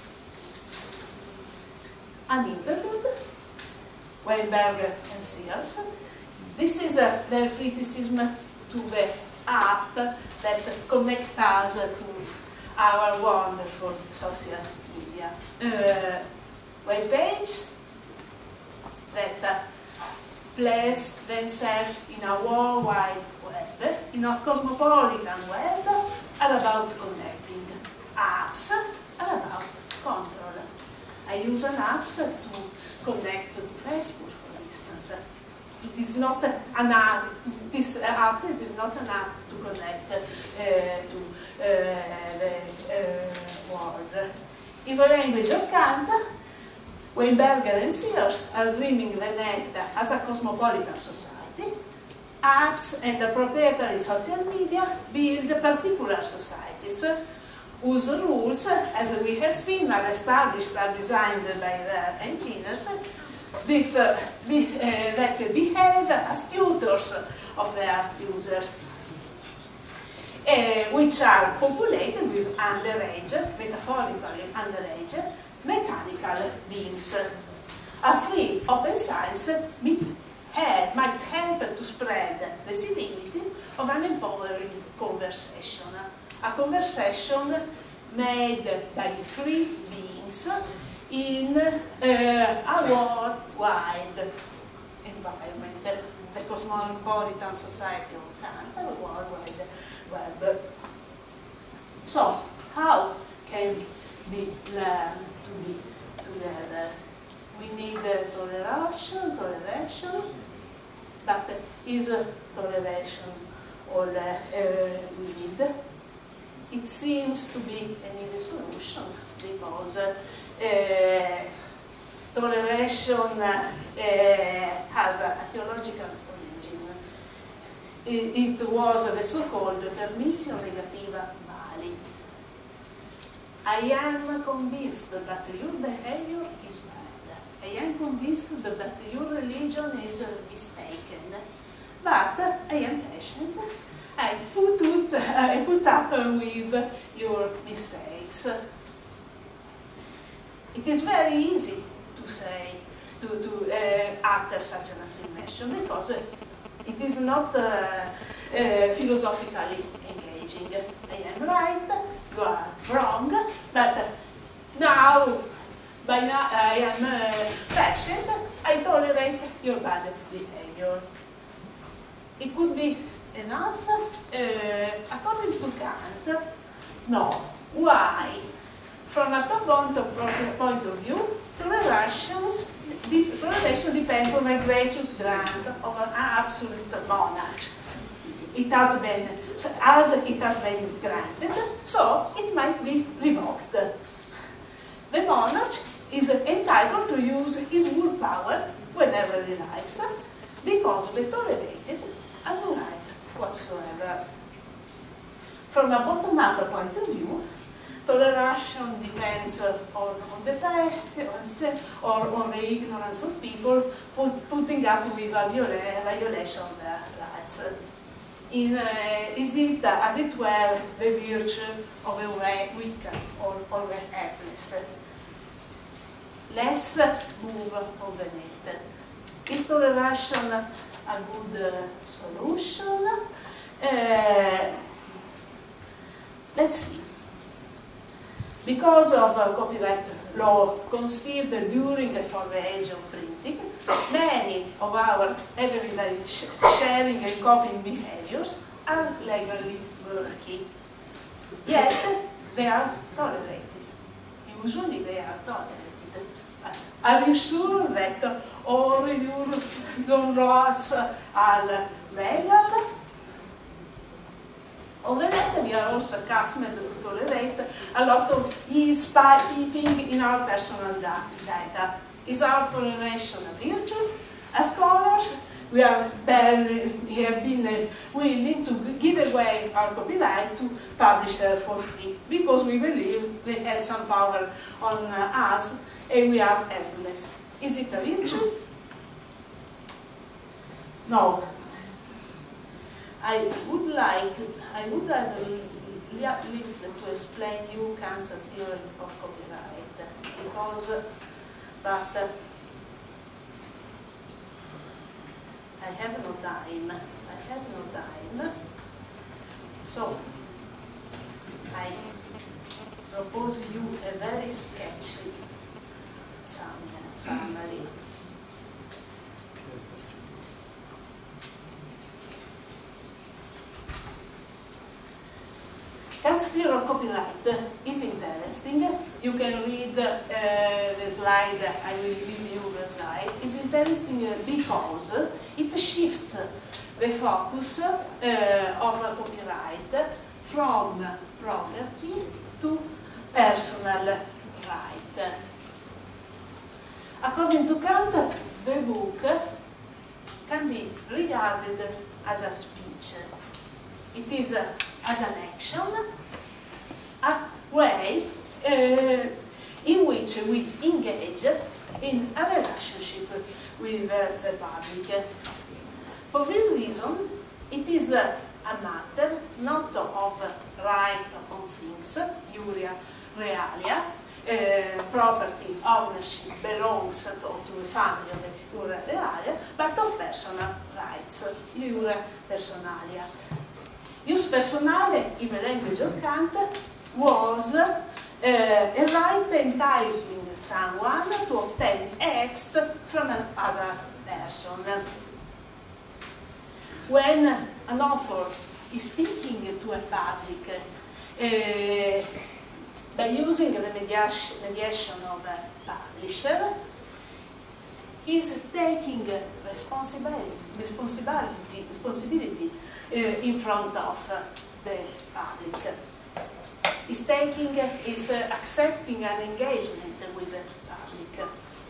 An interlude, Weinberger and Sears. This is uh, their criticism to the app that connect us to our wonderful social media. Uh, web pages that uh, place themselves in a worldwide web, in a cosmopolitan web, are about connecting. Apps are about control. I use an app to connect to Facebook, for instance. It is not an app. This app this is not an app to connect uh, to uh, the uh, world. In the language of Kant, Weinberger and Sears are dreaming the net as a cosmopolitan society. Apps and the proprietary social media build particular societies whose rules, as we have seen, are established, are designed by their engineers, that, uh, be, uh, that behave as tutors of their users, uh, which are populated with underage, metaphorically underage, mechanical beings. A free open science might help to spread the civility of an empowering conversation. A conversation made by free beings in uh, a worldwide environment, the cosmopolitan society of Kant, a worldwide web. So, how can we learn to be together? We need uh, toleration, toleration, but is uh, toleration all uh, uh, we need? It seems to be an easy solution because uh, uh, toleration uh, has a, a theological origin. It, it was the so-called permissio negativa vali. I am convinced that your behavior is bad. I am convinced that your religion is mistaken. But I am patient. I put, it, I put up with your mistakes. It is very easy to say, to, to uh, utter such an affirmation because it is not uh, uh, philosophically engaging. I am right, you are wrong, but now, by now I am uh, patient, I tolerate your bad behavior. It could be enough, uh, according to Kant, no. Why? From a top-down point of view, tolerations, toleration depends on a gratuitous grant of an absolute monarch. It has been, as it has been granted, so it might be revoked. The monarch is entitled to use his full power whenever he likes, because the tolerated has no right whatsoever. From a bottom-up point of view, toleration depends on, on the past or on the ignorance of people put, putting up with a viola violation of their rights. in, uh, is it, uh, as it were, the virtue of a weak or, or a helpless? Let's move on the net. Is toleration a good uh, solution? Uh, let's see. Because of uh, copyright law conceived during the for the age of printing, many of our everyday sh sharing and copying behaviors are legally murky. Yet they are tolerated. Usually they are tolerated. Are you sure that all your downloads are legal? On the net, we are also accustomed to tolerate a lot of e-spying in our personal data. Is our toleration a virtue? As scholars, we, are been, we have been uh, willing to give away our copyright to publishers for free because we believe they have some power on uh, us and we are helpless. Is it a virtue? No. I would like, I would have lived to explain you Kant's theory of copyright, because, but uh, I have no time, I have no time, so I propose you a very sketchy summary. Kant's theory of copyright is interesting. You can read uh, the slide, I will give you the slide. It's interesting because it shifts the focus uh, of copyright from property to personal right. According to Kant, the book can be regarded as a speech. It is uh, as an action, a way uh, in which we engage in a relationship with uh, the public. For this reason, it is uh, a matter not of right on things, iuria realia, uh, property ownership belongs to, to the family of the iuria realia, but of personal rights, iuria personalia. Use personale in the language of Kant was uh, a right entitling someone to obtain X from another person. When an author is speaking to a public uh, by using the mediation, mediation of a publisher, he is taking responsibility, responsibility, responsibility uh, in front of uh, the public. Is taking, is uh, accepting an engagement with the public.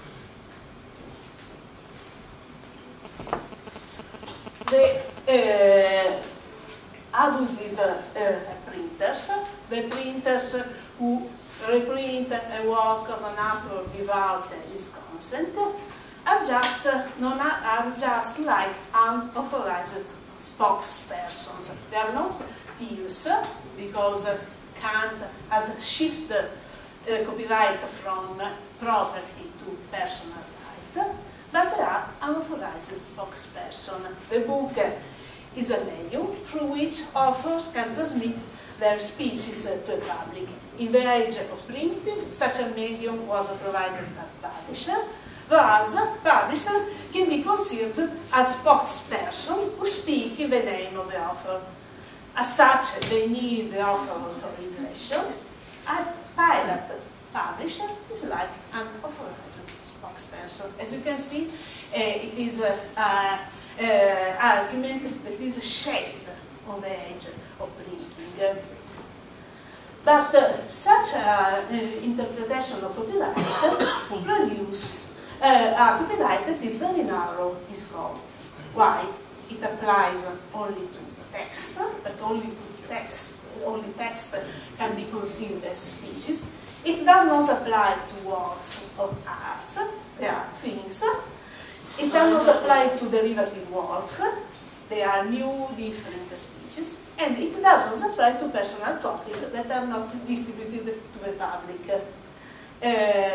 The uh, abusive uh, printers, the printers who reprint a work of an author without his consent, are just uh, non are just like unauthorized spokespersons. They are not thieves because uh, Kant has shifted uh, copyright from uh, property to personal right, but they are unauthorized spokespersons. The book uh, is a medium through which authors can transmit their speeches uh, to the public. In the age of printing, such a medium was provided by publisher. Thus, publisher can be considered as spokesperson who speak in the name of the author. As such, they need the author authorization. A pirate publisher is like an authorized spokesperson. As you can see, uh, it is an uh, uh, argument that is shaped on the age of printing. But uh, such an uh, interpretation of copyright produces Uh, a copyright that is very narrow in scope. Why? It applies only to text, but only to text, only text can be considered as speeches. It does not apply to works of arts, they are things. It does not apply to derivative works, they are new, different species, and it does also apply to personal copies that are not distributed to the public. Uh,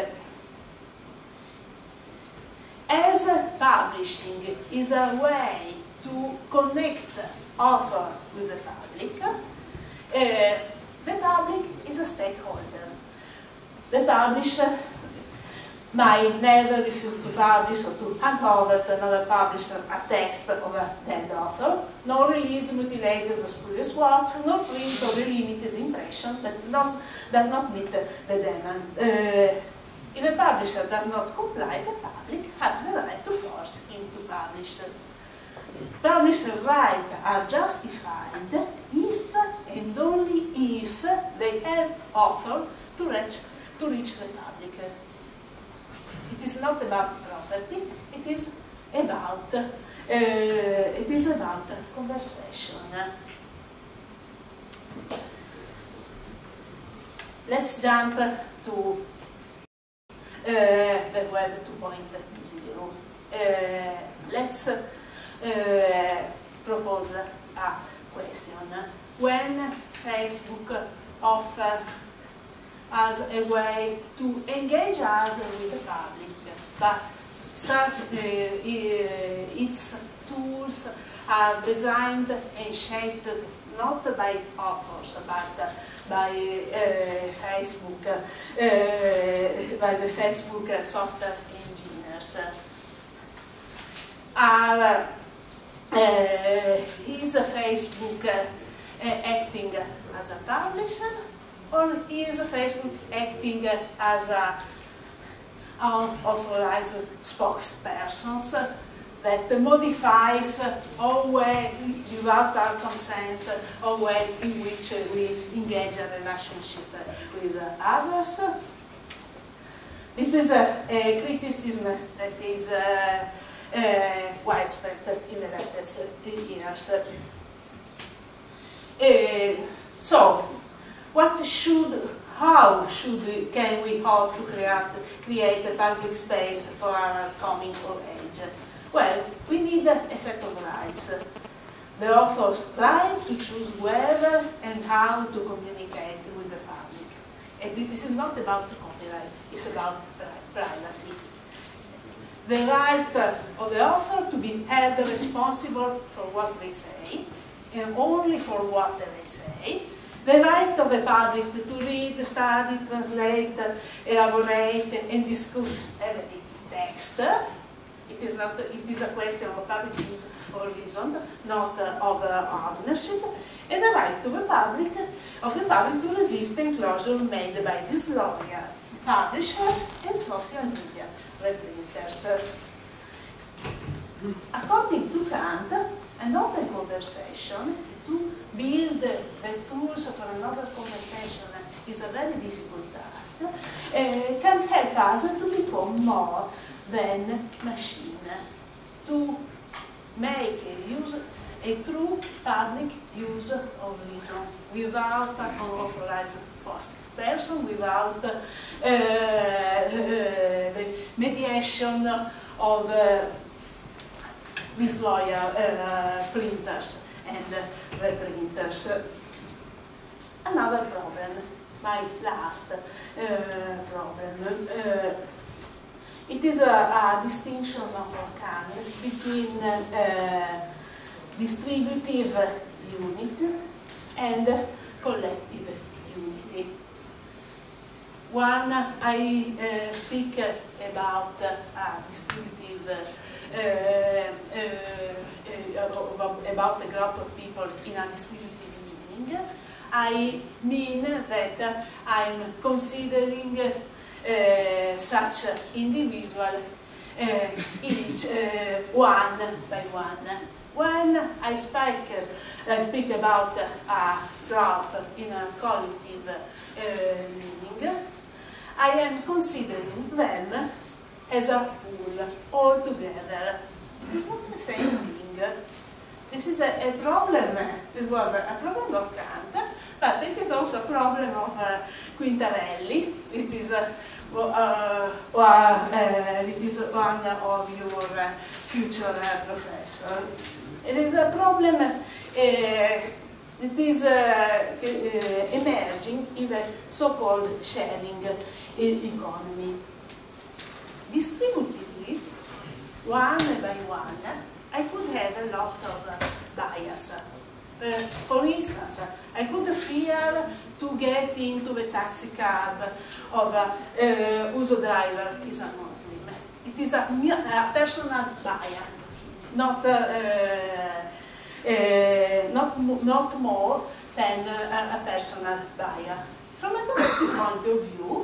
as publishing is a way to connect author with the public, uh, the public is a stakeholder. The publisher might never refuse to publish or to hand over to another publisher a text of a dead author, nor release mutilated or spurious works, nor print or limited impression that does, does not meet the demand. Uh, if a publisher does not comply, the public has the right to force him to publish. Publisher rights are justified if and only if they help author to reach, to reach the public. It is not about property, it is about, uh, it is about conversation. Let's jump to uh, the Web two point zero. Uh, let's uh, propose a question. When Facebook offers as a way to engage us with the public, but such uh, its tools are designed and shaped not by authors, but by uh, Facebook, uh, by the Facebook software engineers. Are, uh, is Facebook uh, acting as a publisher, or is Facebook acting as a unauthorized spokesperson that modifies our way, without our consent, our way in which we engage a relationship with others? This is a, a criticism that is uh, uh, widespread in the latest years. Uh, so, what should, how should we, can we hope to create, create a public space for our coming of age? Well, we need a set of rights. The author's right to choose whether and how to communicate with the public. And this is not about copyright, it's about privacy. The right of the author to be held responsible for what they say, and only for what they say. The right of the public to read, study, translate, elaborate, and discuss every text. It is not. It is a question of public use or reason, not uh, of uh, ownership. And the right of the public, of the public to resist enclosure made by disloyal publishers and social media reprinters. According to Kant, an open conversation, to build the tools for another conversation is a very difficult task, uh, can help us to become more than machine, to make a, use, a true public use of reason without an authorized person, without uh, uh, the mediation of uh, disloyal uh, printers and uh, reprinters. Another problem, my last uh, problem. Uh, It is a, a distinction of Kant between uh, distributive unity and collective unity. One, I uh, speak about uh, distributive, uh, uh, uh, about a group of people in a distributive meaning. I mean that uh, I'm considering Uh, such individual uh, each uh, one by one. When I speak, uh, I speak about uh, a group in a collective uh, meaning, I am considering them as a whole, all together. It is not the same thing. This is a, a problem. It was a, a problem of Kant, but it is also a problem of uh, Quintarelli. It is a Uh, uh, uh, it is one of your uh, future uh, professor. It is a problem uh, that is uh, uh, emerging in the so-called sharing uh, economy. Distributively, one by one, I could have a lot of uh, bias. Uh, for instance, I could fear to get into the taxi cab of a uh, whose driver is a Muslim. It is a, a personal bias, not, uh, uh, not, not more than uh, a personal bias. From a collective point of view,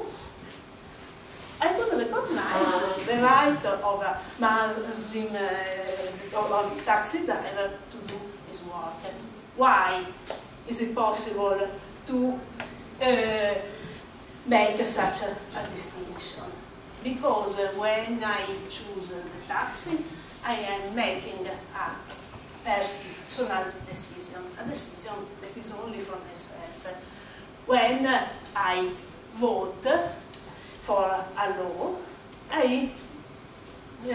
I could recognize the right of a Muslim uh, or taxi driver to do his work. Why is it possible to uh, make such a, a distinction? Because uh, when I choose the taxi, I am making a personal decision, a decision that is only for myself. When uh, I vote for a law, I, uh,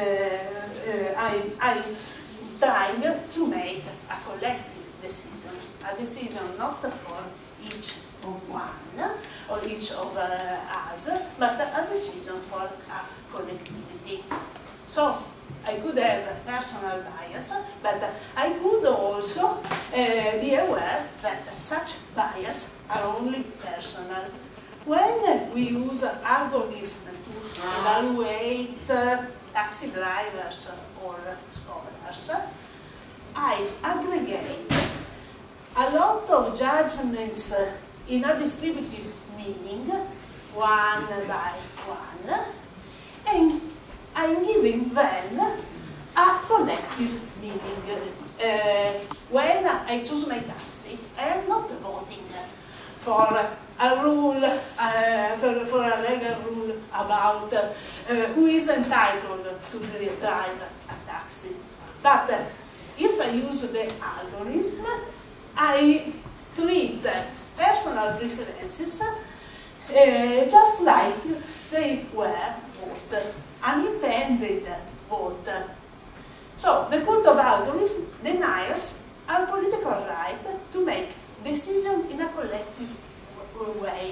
uh, I, I trying to make a collective decision, a decision not for each one or each of uh, us, but a decision for a collectivity. So I could have a personal bias, but I could also uh, be aware that such bias are only personal. When we use algorithms to evaluate uh, taxi drivers or scholars, I aggregate a lot of judgments in a distributive meaning, one by one, and I'm giving them a collective meaning. Uh, when I choose my taxi, I am not voting for a rule, uh, for, for a legal rule about uh, who is entitled to drive a taxi. But uh, if I use the algorithm, I treat personal preferences uh, just like they were vote, unintended vote. So the cult of algorithm denies our political right to make decisions in a collective way.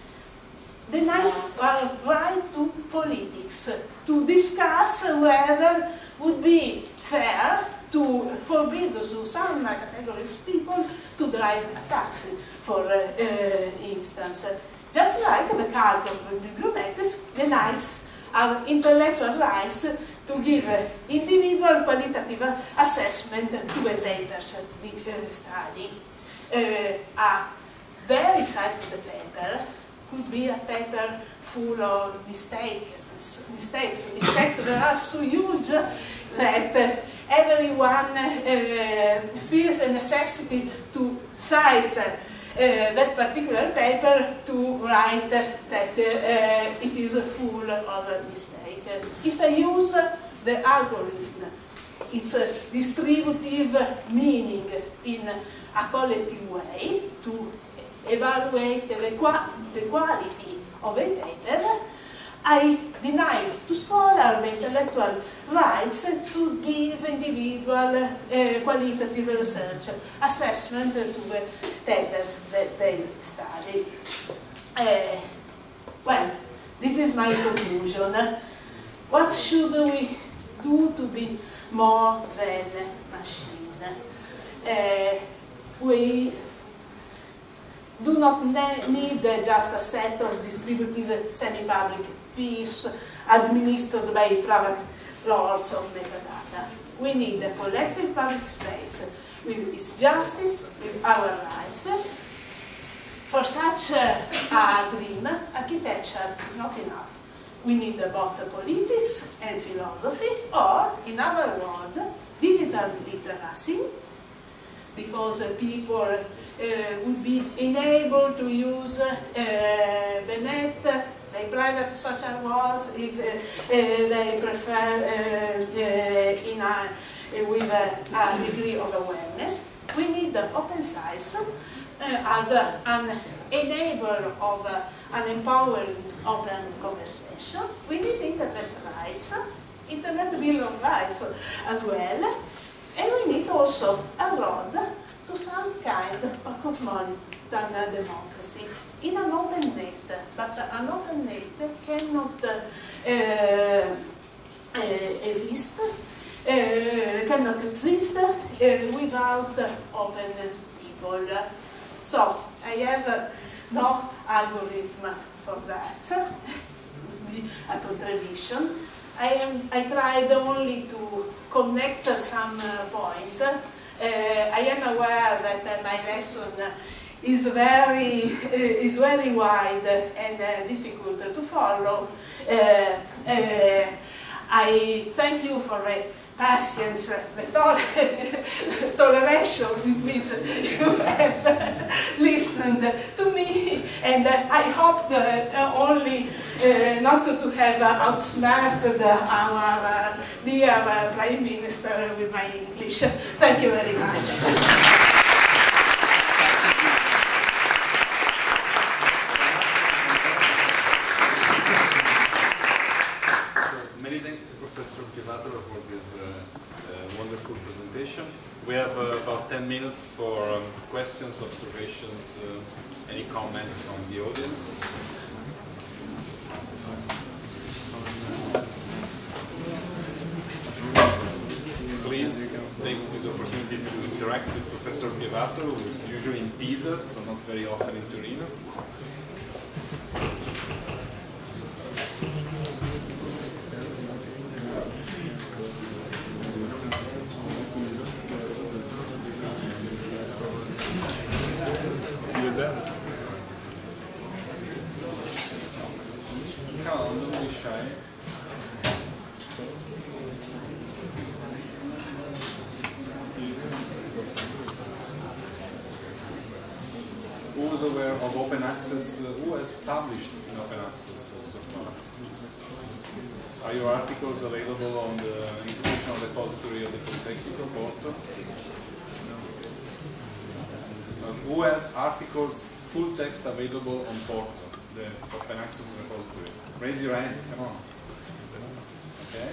Denies our right to politics, to discuss whether it would be fair to forbid to some category of people to drive a taxi, for uh, uh, instance. Just like the cult of bibliometrics denies our intellectual rights to give individual qualitative assessment to the papers we uh, study. Uh, a very cited paper could be a paper full of mistakes, mistakes, mistakes that are so huge that uh, everyone uh, feels the necessity to cite uh, that particular paper to write that uh, it is full of mistakes. If I use the algorithm, it's a distributive meaning in a collective way to evaluate the, qua the quality of a paper, I deny to scholars the intellectual rights to give individual uh, qualitative research assessment to the papers that they study. Uh, well, this is my conclusion. What should we do to be more than machine? Uh, we do not need just a set of distributive semi-public fiefs administered by private lords of metadata. We need a collective public space with its justice, with our rights. For such a dream, architecture is not enough. We need both politics and philosophy, or, in other words, digital literacy, because people uh, would be enabled to use uh, the net, the private social walls, if uh, uh, they prefer uh, uh, in a, uh, with a, a degree of awareness. We need open science uh, as a, an enabler of uh, an empowering open conversation. We need internet rights, internet bill of rights as well. And we need also a road to some kind of cosmopolitan democracy in an open net. But an open net cannot uh, uh, exist, uh, cannot exist uh, without open people. So I have uh, no algorithm for that. A contribution. I am. I tried only to connect some uh, point. Uh, I am aware that uh, my lesson is very uh, is very wide and uh, difficult to follow. Uh, uh, I thank you for the patience, the tol toleration with which you have listened to me, and uh, I hope that uh, only uh, not to have uh, outsmarted our uh, dear uh, Prime Minister with my English. Thank you very much. Professor Pievatoro for this uh, uh, wonderful presentation. We have uh, about ten minutes for um, questions, observations, uh, any comments from the audience. Please take this opportunity to interact with Professor Pievatoro, who is usually in Pisa, so not very often in Torino. Who is aware of open access? Uh, who has published in open access uh, so far? Are your articles available on the institutional repository of the Politecnico Porto? Uh, who has articles, full text available on Porto, the open access repository? Raise your hand, come on. Okay.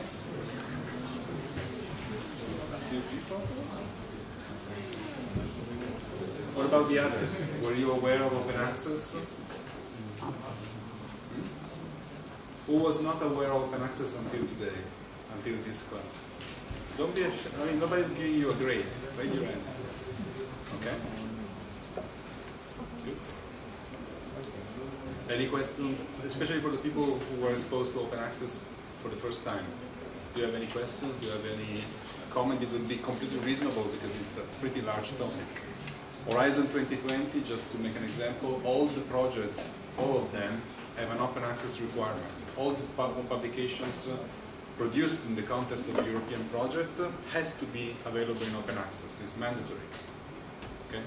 A few people. What about the others? Were you aware of open access? Hmm? Who was not aware of open access until today, until this class? Don't be ashamed. I mean, nobody's giving you a grade. Raise your hand. Okay. Good. Any questions, especially for the people who were exposed to open access for the first time? Do you have any questions? Do you have any comment? It would be completely reasonable because it's a pretty large topic. Horizon twenty twenty, just to make an example, all the projects, all of them, have an open access requirement. All the pub publications uh, produced in the context of the European project uh, has to be available in open access. It's mandatory. Okay?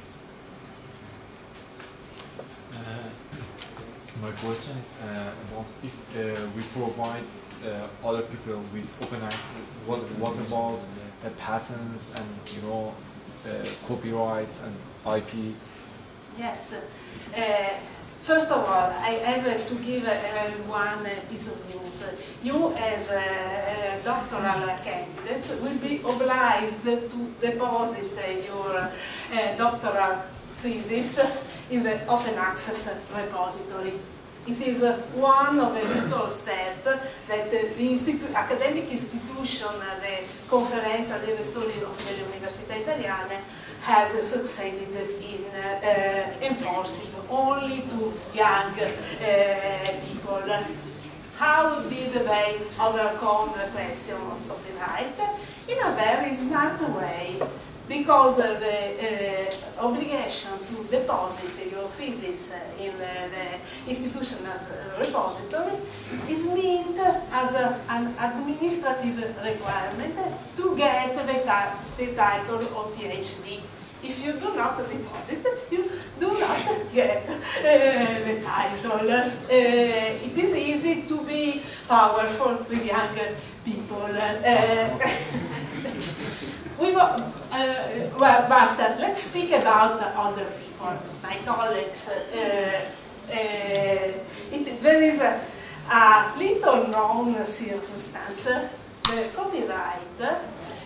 Uh, my question is uh, about if uh, we provide uh, other people with open access, what, what about uh, patents and, you know, Uh, copyrights and I Ps? Yes. Uh, first of all, I have to give everyone a piece of news. You, as a doctoral candidates, will be obliged to deposit your uh, doctoral thesis in the open access repository. It is uh, one of a little step that uh, the institu academic institution, uh, the Conferenza dei Rettori delle Università Italiane, has uh, succeeded in uh, uh, enforcing only to young uh, people. How did they overcome the question of copyright? In a very smart way. Because uh, the uh, obligation to deposit your thesis in uh, the institutional repository is meant as a, an administrative requirement to get the, the title of PhD. If you do not deposit, you do not get uh, the title. Uh, it is easy to be powerful with young people. Uh, We've, uh, well, but uh, let's speak about uh, other people, my colleagues. Uh, uh, it, there is a, a little known circumstance. The copyright uh,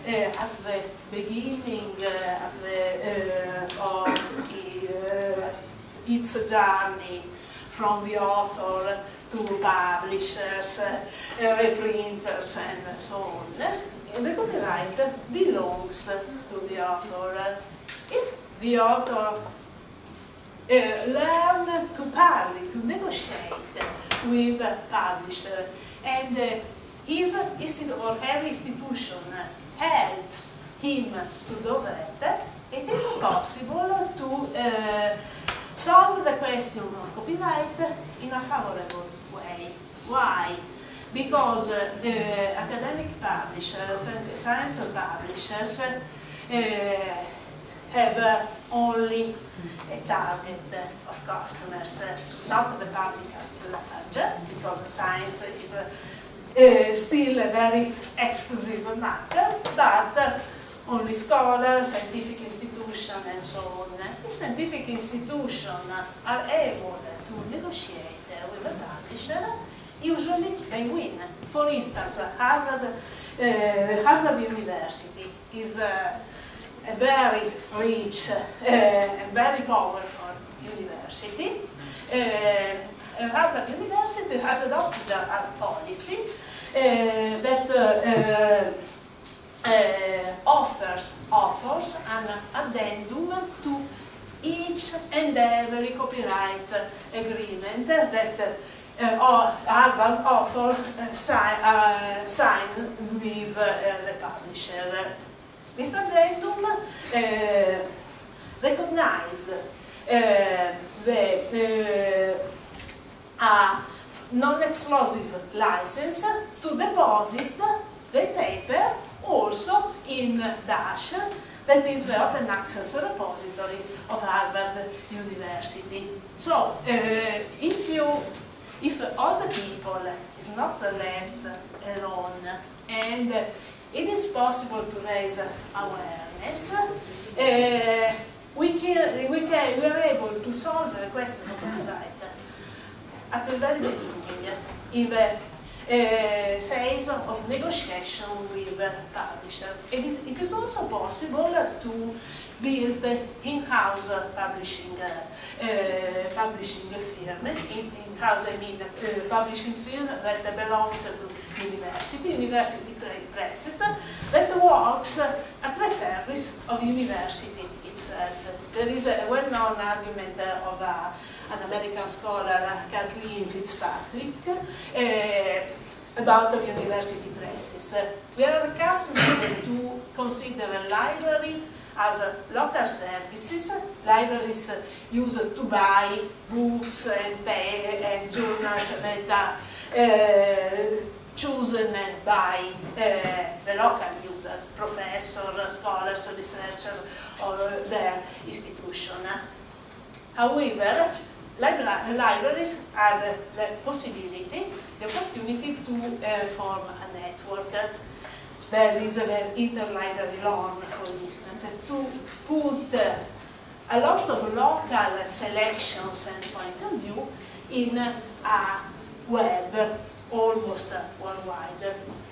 uh, at the beginning uh, at the, uh, of uh, its journey from the author to publishers, uh, reprinters, and so on. The copyright belongs to the author. If the author uh, learn to parley, to negotiate with a publisher, and uh, his institu or her institution helps him to do that, it is possible to uh, solve the question of copyright in a favorable way. Why? Because uh, the academic publishers and the science publishers uh, have uh, only a target of customers, uh, not the public at large, because science is uh, uh, still a very exclusive matter, but uh, only scholars, scientific institutions, and so on. The scientific institutions are able to negotiate with the publisher. Usually they win. For instance, Harvard, uh, Harvard University is uh, a very rich uh, and very powerful university. Uh, Harvard University has adopted a policy uh, that uh, uh, offers authors an addendum to each and every copyright agreement that uh, uh, Harvard author uh, sign, uh, sign with uh, the publisher. This addendum uh, recognized uh, the uh, uh, non-exclusive license to deposit the paper also in Dash, that is the open access repository of Harvard University. So, uh, if you, if all the people is not left alone, and it is possible to raise awareness, uh, we can, we can, we are able to solve the question of copyright at the very beginning, in the Uh, phase of negotiation with the publisher. It is, it is also possible to build in-house publishing uh, uh, publishing firm. In-house, I mean, uh, publishing firm that belongs to university, university presses, that works at the service of university itself. There is a well-known argument of a an American scholar, Kathleen Fitzpatrick, uh, about the university presses. Uh, we are accustomed to consider a library as a local services. Libraries uh, used to buy books and, pay, and journals that are uh, chosen by uh, the local user, professors, scholars, researchers, or their institution. However, Libra libraries have uh, the possibility, the opportunity to uh, form a network. There is an interlibrary loan, for instance, to put uh, a lot of local selections and point of view in uh, a web almost uh, worldwide.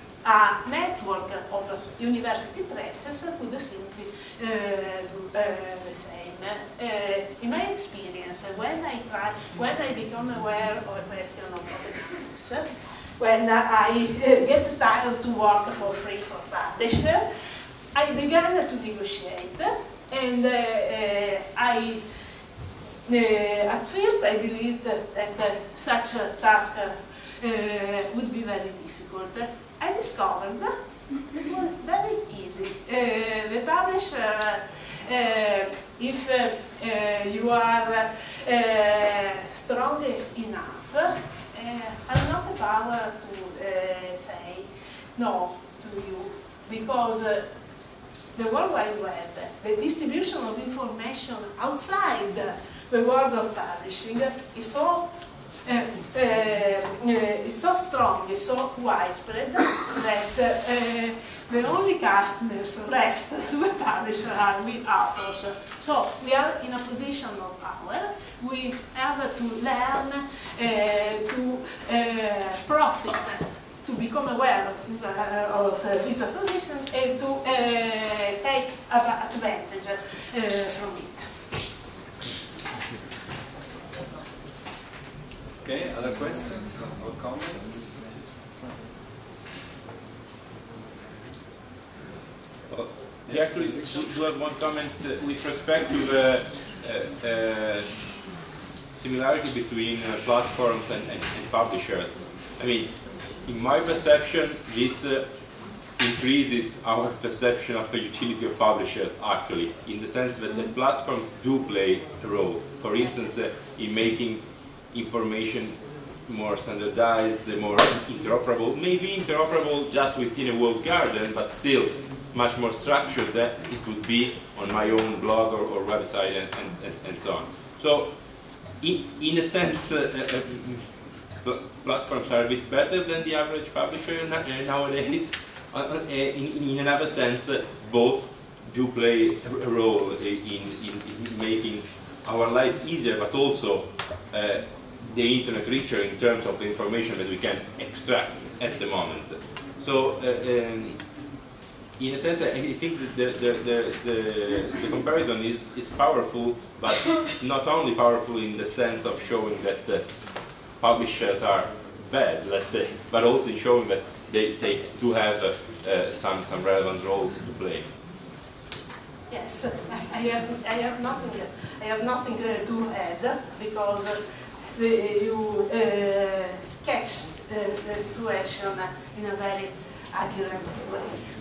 A network of university presses could simply uh, do uh, the same. Uh, in my experience, when I try, when I become aware of a question of open access, when I uh, get tired to work for free for publisher, I began to negotiate, and uh, uh, I, uh, at first I believed that uh, such a task uh, would be very difficult. I discovered it was very easy. Uh, the publisher, uh, if uh, uh, you are uh, strong enough, uh, have not the power to uh, say no to you, because uh, the World Wide Web, the distribution of information outside the world of publishing is so Uh, uh, uh, is so strong, is so widespread that uh, the only customers left to the publisher are we authors. So we are in a position of power. We have to learn uh, to uh, profit to become aware of his, uh, of uh, his position and to uh, take advantage uh, from it. Okay, other questions or comments? Well, yes, actually, do, do have one comment uh, with respect to the uh, uh, similarity between uh, platforms and, and, and publishers. I mean, in my perception, this uh, increases our perception of the utility of publishers, actually, in the sense that the platforms do play a role. For instance, uh, in making information more standardized, more interoperable, maybe interoperable just within a walled garden, but still much more structured than it would be on my own blog or, or website and, and, and, and so on. So, in, in a sense, uh, uh, uh, platforms are a bit better than the average publisher nowadays. Uh, uh, in, in another sense, uh, both do play a role in, in, in making our life easier, but also uh, the internet richer in terms of the information that we can extract at the moment. So, uh, um, in a sense, I think that the, the, the, the, the comparison is, is powerful, but not only powerful in the sense of showing that the publishers are bad, let's say, but also in showing that they, they do have uh, uh, some, some relevant roles to play. Yes, I have, I have nothing, I have nothing uh, to add, because uh, the, you uh, sketch uh, the situation in a very accurate way.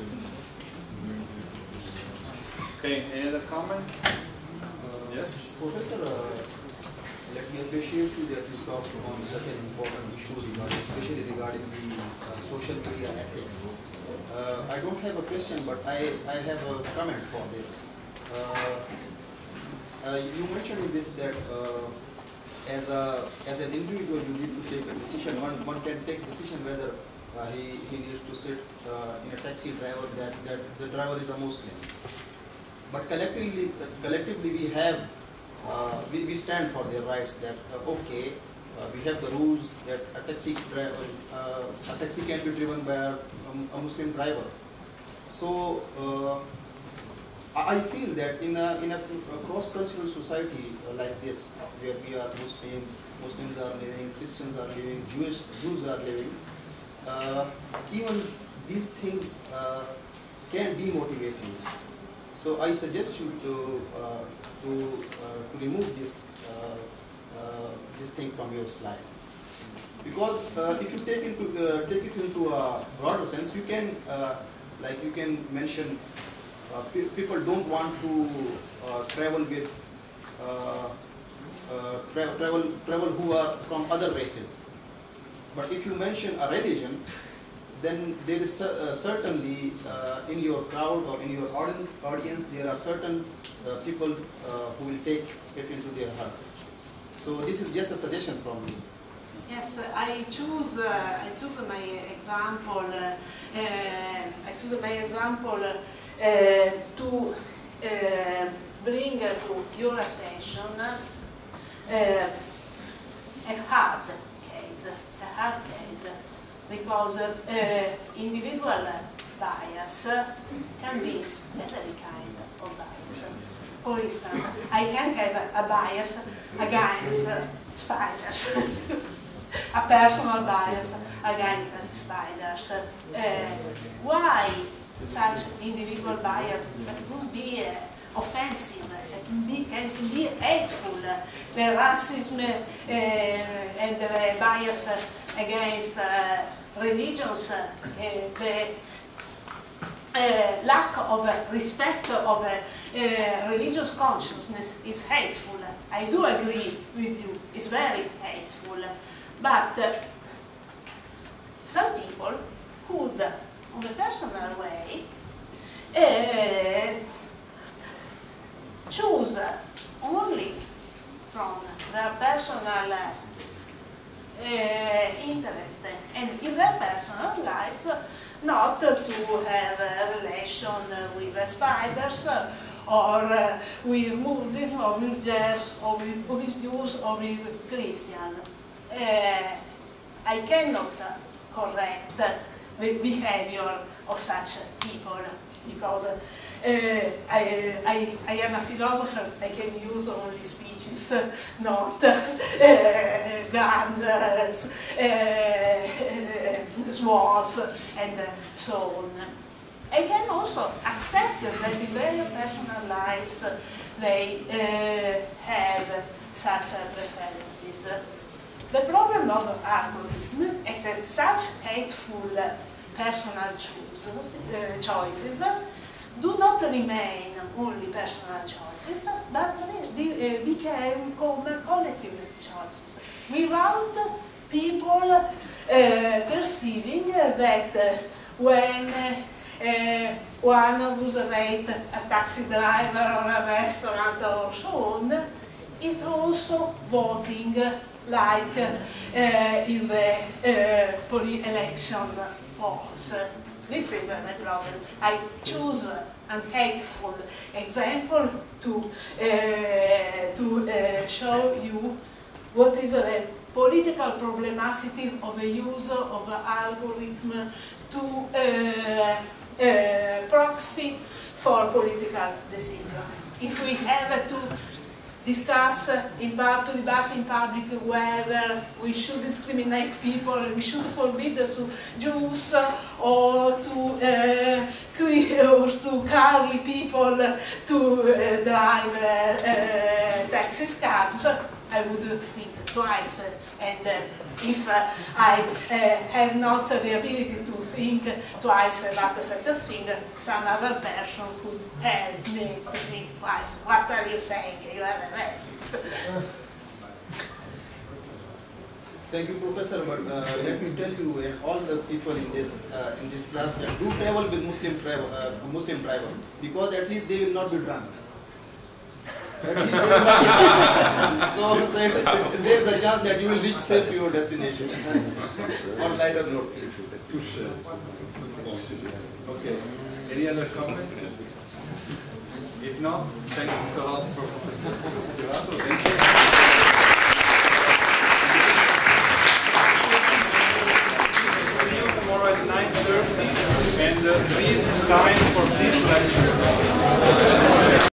Okay, any other comment? Uh, yes? Professor, uh, let me appreciate you that you talked on such an important issue, regarding, especially regarding the uh, social media ethics. Uh, I don't have a question, but I, I have a comment for this. Uh, uh, you mentioned in this that uh, as, a, as an individual you need to take a decision. One, one can take decision whether uh, he, he needs to sit uh, in a taxi driver that, that the driver is a Muslim. But collectively, collectively we have, uh, we, we stand for their rights that, uh, okay, uh, we have the rules that a taxi, driver, uh, a taxi can be driven by a, a Muslim driver. So, uh, I feel that in a, in a, a cross-cultural society uh, like this, where we are Muslims, Muslims are living, Christians are living, Jewish, Jews are living, uh, even these things uh, can demotivate you. So I suggest you to uh, to, uh, to remove this uh, uh, this thing from your slide, because uh, if you take into uh, take it into a broader sense, you can uh, like you can mention uh, pe people don't want to uh, travel with uh, uh, tra travel travel who are from other races. But if you mention a religion, then there is uh, certainly uh, in your crowd or in your audience, audience there are certain uh, people uh, who will take it into their heart. So this is just a suggestion from me. Yes, I choose. Uh, I choose my example. Uh, uh, I choose my example uh, to uh, bring to your attention uh, a hard case. A hard case. Because uh, individual bias can be every kind of bias. For instance, I can have a bias against spiders, a personal bias against spiders. Uh, why such individual bias that could be uh, offensive, that can be, can be hateful? The racism uh, and the bias against uh, religions, uh, the uh, lack of uh, respect of uh, uh, religious consciousness is hateful. I do agree with you, it's very hateful. But uh, some people could, on a personal way, uh, choose only from their personal uh, Uh, interest and in their personal life not to have a relation with uh, spiders uh, or uh, with Buddhism or with Jews or with, with Jews or with Christians. Uh, I cannot correct the behavior of such people, because uh, I, I, I am a philosopher. I can use only speeches, not uh, guns, uh, swords, and so on. I can also accept that in their personal lives they uh, have such uh, preferences. The problem of algorithm is that such hateful personal choices, uh, choices do not remain only personal choices, but they uh, became collective choices, without people uh, perceiving that uh, when uh, one who's rate a taxi driver or a restaurant or so on, is also voting like uh, in the uh, election polls. This is a problem. I choose an hateful example to, uh, to uh, show you what is the political problematicity of the use of an algorithm to uh, uh, proxy for political decision. If we have to discuss in to debate in public whether we should discriminate people, we should forbid to Jews or to uh, or to carly people to uh, drive uh, uh, taxi cabs, I would think twice. And uh, if uh, I uh, have not the ability to think twice about such a thing, some other person could help me to think twice. What are you saying? You are a racist. Thank you, Professor. But uh, let me tell you, and all the people in this uh, in this class that do travel with Muslim travel, uh, Muslim drivers, because at least they will not be drunk. At least they will not be so, so there is a chance that you will reach safe to your destination. On lighter note, please. Okay. Any other comment? If not, thanks a lot for Professor Pilato. Thank you. See you tomorrow at nine thirty, and uh, please sign for this lecture.